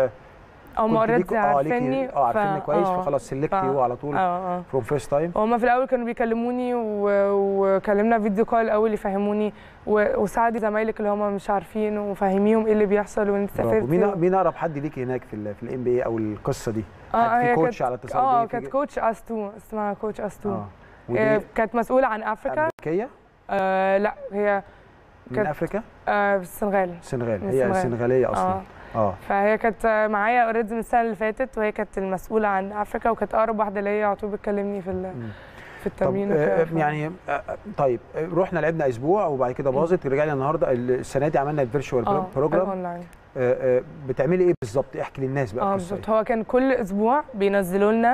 S6: اوريدي عارفيني
S1: عارفيني كويس، فخلاص سلكتي على طول فروم فيرست تايم.
S6: هما في الاول كانوا بيكلموني وكلمنا فيديو كول الاول يفهموني، وساعدي زمايلك اللي هم مش عارفين وفهميهم ايه اللي بيحصل وانت سافرت.
S1: مين اقرب حد ليكي هناك في الام بي اي او القصه دي؟ في كوتش على اتصال
S6: كانت كوتش اس2 اسمها كوتش اس2. كانت مسؤوله عن افريكا.
S1: امريكيه؟
S6: لا هي
S1: من افريكا؟
S6: السنغال.
S1: هي سنغاليه اصلا.
S6: فهي كانت معايا اوريدي من السنه اللي فاتت، وهي كانت المسؤوله عن افريكا، وكانت اقرب واحده ليا، على طول بتكلمني في التمرين.
S1: يعني طيب رحنا لعبنا اسبوع وبعد كده باظت، رجعنا النهارده السنه دي عملنا الفيرتشوال بروجرام. بتعملي ايه بالظبط؟ احكي للناس بقى.
S6: بالظبط، هو كان كل اسبوع بينزلوا لنا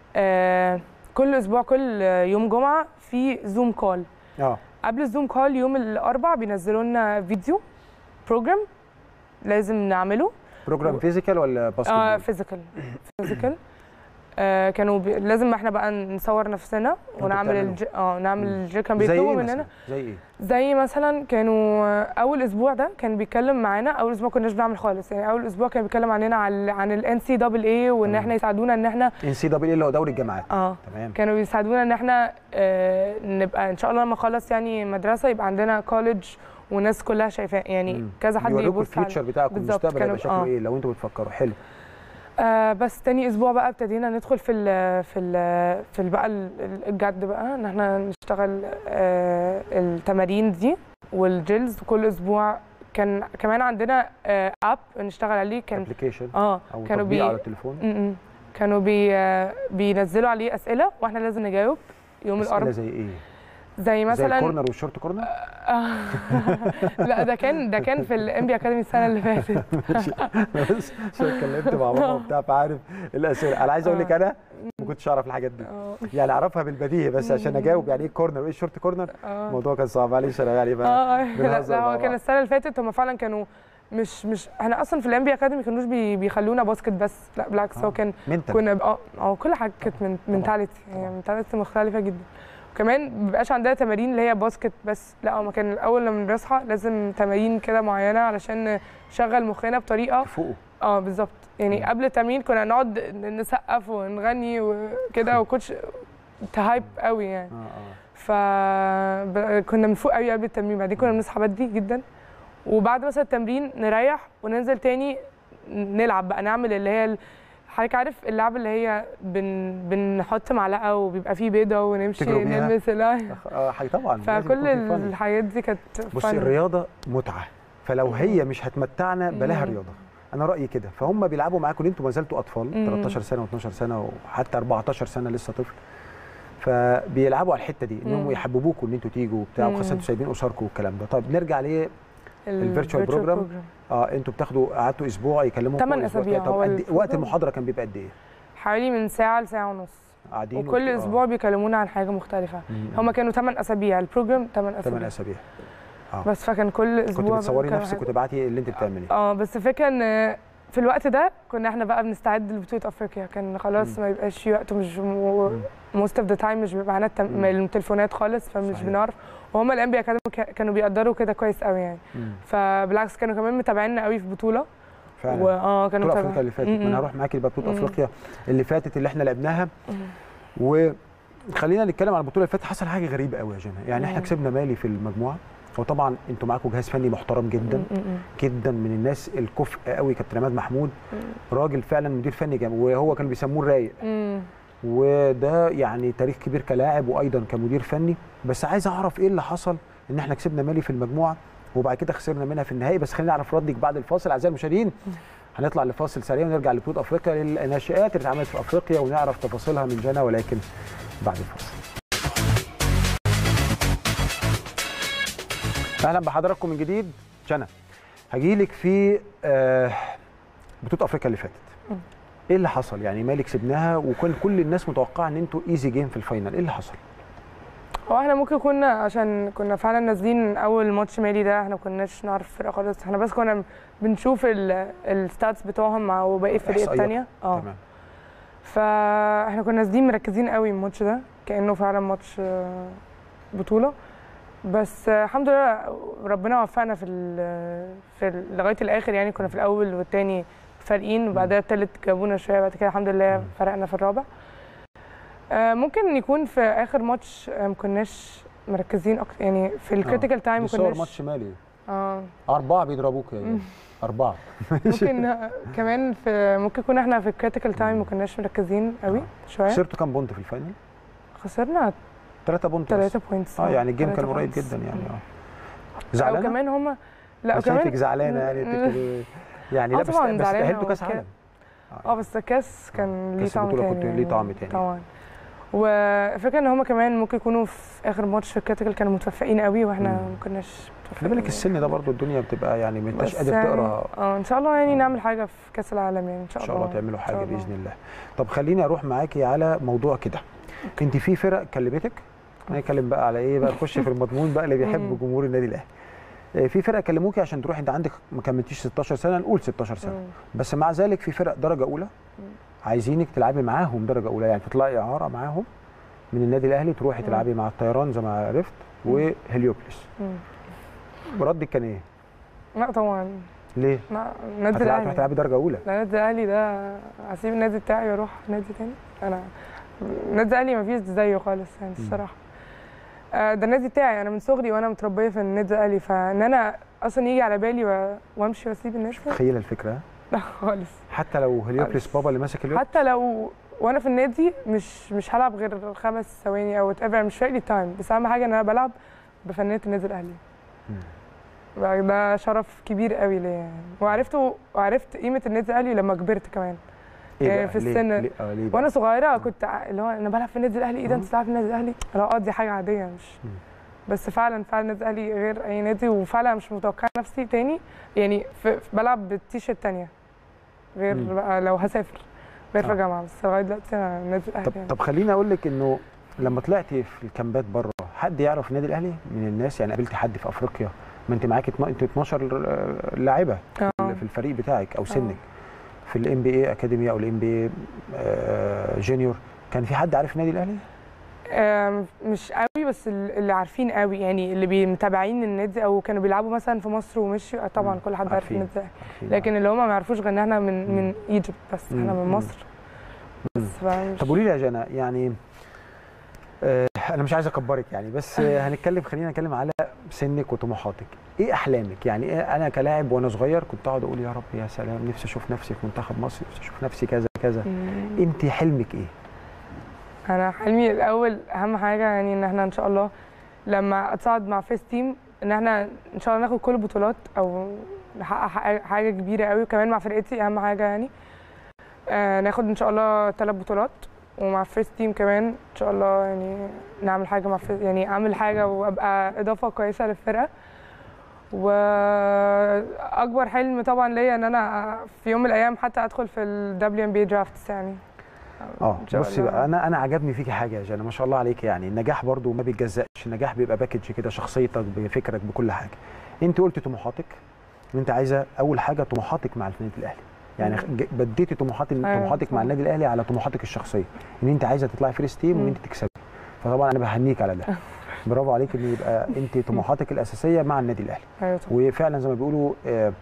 S6: كل اسبوع كل يوم جمعه في زوم كول. قبل الزوم كول يوم الاربعاء بينزلوا لنا فيديو بروجرام لازم نعمله.
S1: بروجرام فيزيكال ولا باسكتبول؟
S6: فيزيكال. كانوا لازم احنا بقى نصور نفسنا ونعمل نعمل كان بيطلبوا مننا.
S1: زي ايه؟
S6: زي مثلا كانوا اول اسبوع ده كان بيتكلم معانا، اول اسبوع كناش بنعمل خالص، يعني اول اسبوع كان بيتكلم عننا عن الان سي دبل اي، وان احنا يساعدونا ان احنا
S1: ان سي دبل اي اللي هو دوري الجامعات.
S6: تمام. كانوا بيساعدونا ان احنا نبقى ان شاء الله لما نخلص يعني مدرسه يبقى عندنا كوليدج والناس كلها شايفاه، يعني كذا حد يبص على
S1: الفيوتشر بتاعكم، المستقبل هيبقى شكله ايه لو انتوا بتفكروا. حلو.
S6: بس تاني اسبوع بقى ابتدينا ندخل في بقى الجد بقى، ان احنا نشتغل التمارين دي والجيلز. وكل اسبوع كان كمان عندنا اب نشتغل عليه، كان
S1: ابلكيشن
S6: او
S1: كانوا على التليفون.
S6: كانوا بينزلوا عليه اسئله واحنا لازم نجاوب يوم الاربعاء.
S1: زي ايه؟
S6: زي مثلا
S1: زي الكورنر والشورت كورنر؟
S6: لا ده كان في الام بي اكاديمي السنه اللي فاتت.
S1: بس عشان اتكلمت مع ماما وبتاع فعارف الاسئله. انا عايز اقول لك انا ما كنتش اعرف الحاجات دي، يعني اعرفها بالبديهي، بس عشان اجاوب يعني ايه الكورنر وايه الشورت كورنر الموضوع كان صعب. معلش انا يعني بقى
S6: لا هو كان السنه اللي فاتت هم فعلا كانوا مش احنا اصلا في الام بي اكاديمي ما كانوش بيخلونا باسكت بس، لا بالعكس هو كان كنا كل حاجه كانت منتاليتي، يعني منتاليتي مختلفه جدا. وكمان ما بيبقاش عندنا تمارين اللي هي باسكت بس، لا هو كان الاول لما بنصحى لازم تمارين كده معينه علشان نشغل مخنا بطريقه
S1: فوقه.
S6: بالظبط، يعني قبل التمرين كنا نقعد نسقف ونغني وكده، وكوتش تهايب قوي يعني. فكنا بنفوق قوي قبل التمرين، بعدين كنا بنصحى بدري جدا، وبعد مثلا التمرين نريح وننزل تاني نلعب بقى، نعمل اللي هي حضرتك عارف اللعبه اللي هي بنحط معلقه وبيبقى فيه بيضه ونمشي نلمس
S1: حاجه طبعا.
S6: فكل الحاجات دي كانت
S1: بصي الرياضه متعه، فلو هي مش هتمتعنا بلاها رياضه، انا رايي كده. فهم بيلعبوا معاكم انتوا ما زلتوا اطفال 13 سنه و12 سنه وحتى 14 سنه لسه طفل، فبيلعبوا على الحته دي انهم يحببوكم ان انتوا تيجوا وبتاع، وخاصه انتوا سايبين اسركم والكلام ده. طب نرجع ليه الفيرتشوال بروجرام. انتوا بتاخدوا قعدتوا اسبوع يكلموكم
S6: 8 اسابيع.
S1: طب وقت المحاضره كان بيبقى قد ايه؟
S6: حوالي من ساعه لساعه ونص
S1: قاعدين،
S6: وكل اسبوع بيكلمونا عن حاجه مختلفه. هم كانوا 8 اسابيع البروجرام، 8 اسابيع بس. فكان كل اسبوع
S1: كنت بتصوري نفسك وتبعتي اللي انت بتعمليه.
S6: بس الفكره ان في الوقت ده كنا احنا بقى بنستعد لبطوله افريقيا، كان خلاص ما يبقاش في وقت، مش موست اوف ذا تايم مش بيبقى معانا التليفونات خالص، فمش بنعرف. وهم الام بي اكاديمي كانوا بيقدروا كده كويس قوي يعني. فبالعكس كانوا كمان متابعيننا قوي في بطوله
S1: فعلا.
S6: كانوا
S1: بطوله افريقيا اللي فاتت، ما انا هروح معاكي بقى بطوله افريقيا اللي فاتت اللي احنا لعبناها. وخلينا نتكلم عن البطوله اللي فاتت. حصل حاجه غريبه قوي يا جنى، يعني احنا كسبنا مالي في المجموعه، وطبعا انتوا معاكم جهاز فني محترم جدا جدا، من الناس الكفء قوي. كابتن عماد محمود راجل فعلا مدير فني جامد، وهو كانوا بيسموه الرايق، وده يعني تاريخ كبير كلاعب وايضا كمدير فني. بس عايز اعرف ايه اللي حصل ان احنا كسبنا مالي في المجموعه وبعد كده خسرنا منها في النهائي. بس خلينا نعرف ردك بعد الفاصل اعزائي المشاهدين. هنطلع لفاصل سريع ونرجع لبطوله افريقيا للناشئات اللي اتعملت في افريقيا ونعرف تفاصيلها من جنى، ولكن بعد الفاصل. اهلا بحضراتكم من جديد. جنى هجيلك في بطوله افريقيا اللي فاتت. ايه اللي حصل؟ يعني مالي كسبناها وكان كل الناس متوقعه ان انتوا ايزي جيم في الفاينل، ايه اللي حصل؟
S6: هو احنا ممكن كنا عشان كنا فعلا نازلين اول ماتش مالي ده، احنا ما كناش نعرف الفرقه خالص، احنا بس كنا بنشوف الستاتس بتوعهم مع باقي الفرق الثانيه.
S1: تمام.
S6: فاحنا كنا نازلين مركزين قوي الماتش ده كانه فعلا ماتش بطوله. بس الحمد لله ربنا وفقنا في لغايه الاخر، يعني كنا في الاول والثاني فارقين، وبعدها الثالث جابونا شويه، بعد كده الحمد لله فرقنا في الرابع. ممكن يكون في اخر ماتش ما كناش مركزين اكتر، يعني في الكريتيكال تايم ما كناش.
S1: ماتش مالي 4 بيضربوك يعني 4
S6: ممكن كمان ممكن يكون احنا في الكريتيكال تايم ما كناش مركزين قوي شويه.
S1: خسرتوا كام بونت في الفاينل؟
S6: خسرنا
S1: 3 بونت.
S6: 3 بوينتس.
S1: يعني الجيم كان قريب جدا يعني. زعلانه؟
S6: وكمان هم لا
S1: كمان شايفك زعلانه يعني يعني لا بس استاهلتوا كاس عالم.
S6: بس الكاس كان ليه طعم تاني.
S1: كنت ليه طعم تاني
S6: طبعا. وفكرة ان هم كمان ممكن يكونوا في اخر ماتش في الكريتيكال كانوا متوفقين قوي واحنا ما كناش
S1: متوفقين. خلي بالك السن ده برضو الدنيا بتبقى يعني ما انتش قادر تقرا.
S6: ان شاء الله يعني نعمل حاجه في كاس العالم يعني ان شاء الله.
S1: ان شاء الله تعملوا حاجه باذن الله. طب خليني اروح معاكي على موضوع كده. انت في فرق كلمتك؟ هنتكلم بقى على ايه بقى، نخش في المضمون بقى اللي بيحب جمهور النادي الاهلي. في فرق كلموكي عشان تروحي، انت عندك ما كملتيش 16 سنه، نقول 16 سنه بس مع ذلك في فرق درجه اولى عايزينك تلعبي معاهم درجه اولى، يعني تطلعي اعاره معاهم من النادي الاهلي تروحي تلعبي مع الطيران زي ما عرفت وهليوبلس. ردك كان ايه؟
S6: لا طبعا.
S1: ليه؟
S6: النادي الاهلي
S1: هتلعبي درجه اولى.
S6: النادي الاهلي ده هسيب النادي بتاعي واروح نادي تاني؟ انا النادي الاهلي ما فيش زيه خالص يعني الصراحه. ده النادي بتاعي، انا من صغري وانا متربيه في النادي الاهلي، فان انا اصلا يجي على بالي وامشي واسيب النادي.
S1: تخيل الفكره؟
S6: لا خالص.
S1: حتى لو هليوبلس بابا اللي ماسك اليوم؟
S6: حتى لو وانا في النادي مش هلعب غير 5 ثواني او وات مش فارق لي التايم، بس اهم حاجه ان انا بلعب بفنيه النادي الاهلي. ده شرف كبير قوي ليا يعني. وعرفت قيمه النادي الاهلي لما كبرت كمان. يعني في السن ليه وانا صغيره كنت اللي هو انا بلعب في النادي الاهلي، ايه ده انت بتلعب في النادي الاهلي؟ لا دي حاجه عاديه مش. بس فعلا النادي الاهلي غير اي نادي، وفعلا مش متوقعه نفسي تاني يعني بلعب بالتيشيرت تانيه غير بقى لو هسافر غير في جامعه، بس لغايه دلوقتي انا النادي الاهلي يعني.
S1: طب خليني اقول لك انه لما طلعتي في الكامبات بره حد يعرف النادي الاهلي من الناس؟ يعني قابلتي حد في افريقيا؟ ما انت معاكي انت 12 لاعبه في الفريق بتاعك او سنك في الام بي اي اكاديمي او الام بي اي جونيور، كان في حد عارف النادي الاهلي؟
S6: مش قوي، بس اللي عارفين قوي يعني اللي متابعين النادي او كانوا بيلعبوا مثلا في مصر ومشوا طبعا كل حد عارف النادي الاهلي، لكن اللي هم ما يعرفوش غير ان احنا من ايجيبت، بس احنا من مصر.
S1: طب قولي لي يا جنى، يعني انا مش عايز اكبرك يعني، بس خلينا نتكلم على سنك وطموحاتك. ايه احلامك؟ يعني إيه؟ انا كلاعب وانا صغير كنت اقعد اقول يا رب يا سلام نفسي اشوف نفسي في منتخب مصر، نفسي اشوف نفسي كذا كذا. انت حلمك ايه؟
S6: انا حلمي الاول اهم حاجه يعني ان احنا ان شاء الله لما اتصعد مع فيرست تيم ان احنا ان شاء الله ناخد كل البطولات او نحقق حاجه كبيره قوي، وكمان مع فرقتي اهم حاجه يعني ناخد ان شاء الله 3 بطولات، ومع فيرست تيم كمان ان شاء الله يعني نعمل حاجه مع يعني اعمل حاجه وابقى اضافه كويسه للفرقه. واكبر حلم طبعا ليا ان انا في يوم من الايام حتى ادخل في WNBA درافتس يعني.
S1: بصي بقى انا عجبني فيكي حاجه يا جانا، ما شاء الله عليكي. يعني النجاح برضو ما بيتجزأش، النجاح بيبقى باكج كده، شخصيتك بفكرك بكل حاجه. انت قلتي طموحاتك ان انت عايزه اول حاجه طموحاتك مع النادي الاهلي، يعني بديتي طموحاتك مع النادي الاهلي على طموحاتك الشخصيه، ان انت عايزه تطلعي فيرست تيم وان انت تكسبي. فطبعا انا بهنيك على ده. برافو عليك ان يبقى انت طموحاتك الاساسيه مع النادي الاهلي. وفعلا زي ما بيقولوا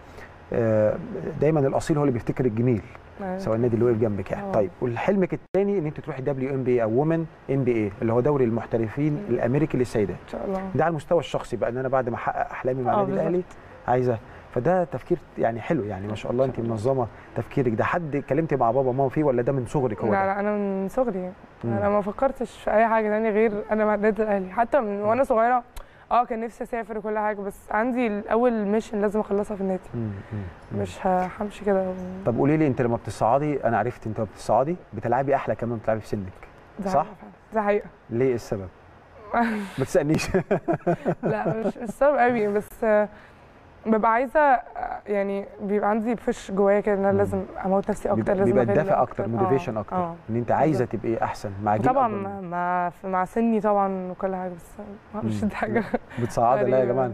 S1: دايما الاصيل هو اللي بيفتكر الجميل، سواء النادي اللي واقف جنبك يعني. طيب وحلمك الثاني ان انت تروحي WNBA او وومن NBA اللي هو دوري المحترفين الامريكي للسيدات ان
S6: شاء الله.
S1: ده على المستوى الشخصي بقى، ان انا بعد ما احقق احلامي مع النادي الاهلي عايزه. فده تفكير يعني حلو، يعني ما شاء الله انت منظمه تفكيرك ده. حد اتكلمتي مع بابا وماما فيه ولا ده من صغرك؟ هو
S6: لا انا من صغري انا ما فكرتش في اي حاجه ثانيه غير انا مع النادي الاهلي. حتى من وانا صغيره كان نفسي اسافر وكل حاجه، بس عندي الاول ميشن لازم اخلصها في النادي. مش همشي كده.
S1: طب قولي لي انت لما بتصعدي، انا عرفت انت لما بتتصعدي بتلعبي احلى كمان بتلعبي في سنك، صح؟
S6: ده حقيقه.
S1: ليه؟ ايه السبب؟ ما تسالنيش.
S6: لا مش السبب قوي، بس ببقى عايزه يعني بيبقى عندي بوش جوايا كده ان انا لازم اموت نفسي اكتر، لازم
S1: بيبقى الدافع اكتر، موتيفيشن اكتر، ان انت عايزه تبقي احسن مع جيل
S6: طبعا مع سني طبعا وكل حاجه، بس مش دي حاجه
S1: بتصعدي. لا يا جماعه.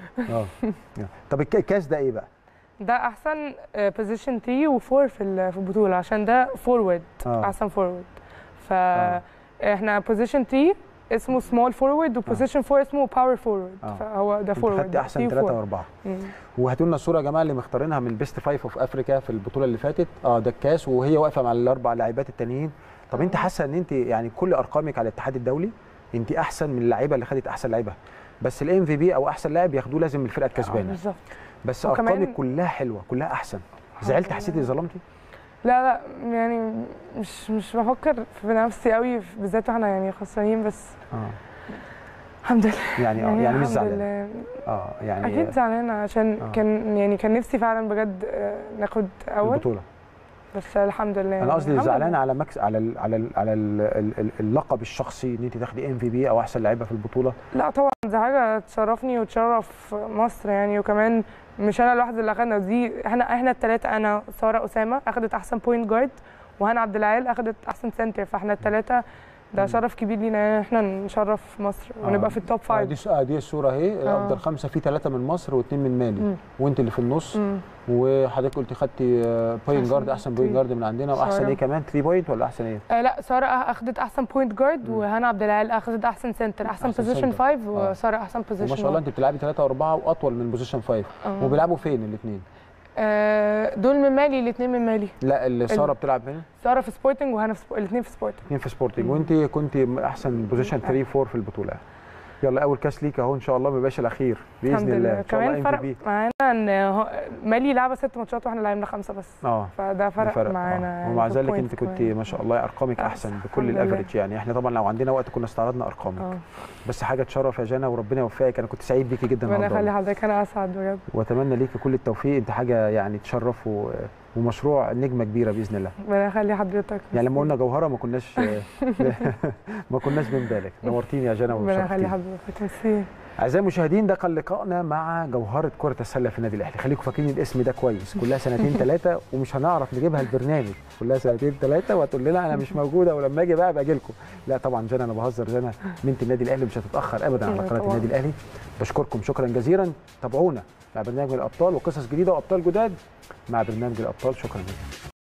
S1: طب الكاس ده ايه بقى؟
S6: ده احسن بوزيشن 3 و4 في البطوله، عشان ده فورورد احسن فورورد. فاحنا بوزيشن 3 اسمه سمول فورورد وبوزيشن 4 اسمه باور فورورد. فهو ده فورورد.
S1: خدت احسن 3 و4. وهاتوا لنا الصوره يا جماعه اللي مختارينها من البيست 5 اوف افريكا في البطوله اللي فاتت. ده الكاس وهي واقفه مع الاربع لاعبات التانيين. طب انت حاسه ان انت يعني كل ارقامك على الاتحاد الدولي انت احسن من اللعيبه اللي خدت احسن لعيبه، بس الMVP او احسن لاعب ياخدوه لازم الفرقه الكسبانه.
S6: بالظبط.
S1: بس ارقامك كلها حلوه، كلها احسن. زعلت؟ حسيتي ان ظلمتي؟
S6: لا يعني مش بفكر في نفسي قوي، بالذات احنا يعني خسرانين، بس الحمد لله.
S1: يعني مش زعلانه؟ يعني
S6: اكيد زعلانه عشان كان نفسي فعلا بجد ناخد اول
S1: البطوله،
S6: بس الحمد لله.
S1: انا قصدي زعلانه على على اللقب الشخصي ان انت تاخدي MVP او احسن لعيبه في البطوله.
S6: لا طبعا دي حاجه تشرفني وتشرف مصر يعني، وكمان مش انا لوحدي اللي اخدنا دي، احنا الثلاثه، انا ساره اسامه اخدت احسن بوينت جارد، وهنا عبد العال اخدت احسن سنتر، فاحنا الثلاثه ده شرف كبير لينا احنا نشرف مصر ونبقى في التوب 5.
S1: دي الصوره اهي. افضل 5 في 3 من مصر و2 من مالي وانت اللي في النص. وحضرتك قلتي خدتي بوينت جارد، احسن بوينت جارد من عندنا، واحسن ايه كمان 3 بوينت ولا احسن ايه؟
S6: لا ساره اخدت احسن بوينت جارد، وهنا عبد العال اخدت احسن سنتر، احسن بوزيشن 5، وساره احسن بوزيشن.
S1: ما شاء الله انت بتلعبي 3 و4 واطول من بوزيشن 5. وبيلعبوا فين الاثنين؟
S6: دول من مالي، الاثنين من مالي.
S1: لا اللي ساره بتلعب فين؟
S6: ساره في سبورتنج وهنا الاثنين في سبورتنج.
S1: الاثنين في سبورتنج. وانت كنت احسن بوزيشن 3 4 في البطوله. يلا اول كاس ليك اهو ان شاء الله، ما يبقاش الاخير باذن الله. ان شاء الله
S6: كمان فرق معانا ان مالي لعبه 6 ماتشات واحنا لعبنا 5 بس. فده فرق معانا.
S1: ومع ذلك انت كنت ما شاء الله ارقامك احسن بكل الافريج يعني. احنا طبعا لو عندنا وقت كنا استعرضنا ارقامك. بس حاجه تشرف يا جانا، وربنا يوفقك. انا كنت سعيد بيكي جدا
S6: النهارده. ربنا يخلي حضرتك، انا اسعد بجد.
S1: واتمنى ليكي كل التوفيق. انت حاجه يعني تشرف ومشروع نجمه كبيره باذن الله.
S6: ربنا يخلي حضرتك.
S1: يعني لما قلنا جوهره ما كناش بنبالغ. نورتيني يا جنى
S6: ربنا يخلي حضرتك. ميرسي.
S1: اعزائي المشاهدين، ده كان لقائنا مع جوهره كره السله في النادي الاهلي. خليكم فاكرين الاسم ده كويس، كلها 2 3 ومش هنعرف نجيبها البرنامج، كلها 2 3 وهتقول لنا انا مش موجوده ولما اجي بقى اجي لكم. لا طبعا جنى انا بهزر، جنى بنت النادي الاهلي مش هتتاخر ابدا على قناه النادي الاهلي. بشكركم شكرا جزيلا. تابعونا مع برنامج الابطال وقصص جديده وابطال جداد مع برنامج الابطال. شكرا جزيلا.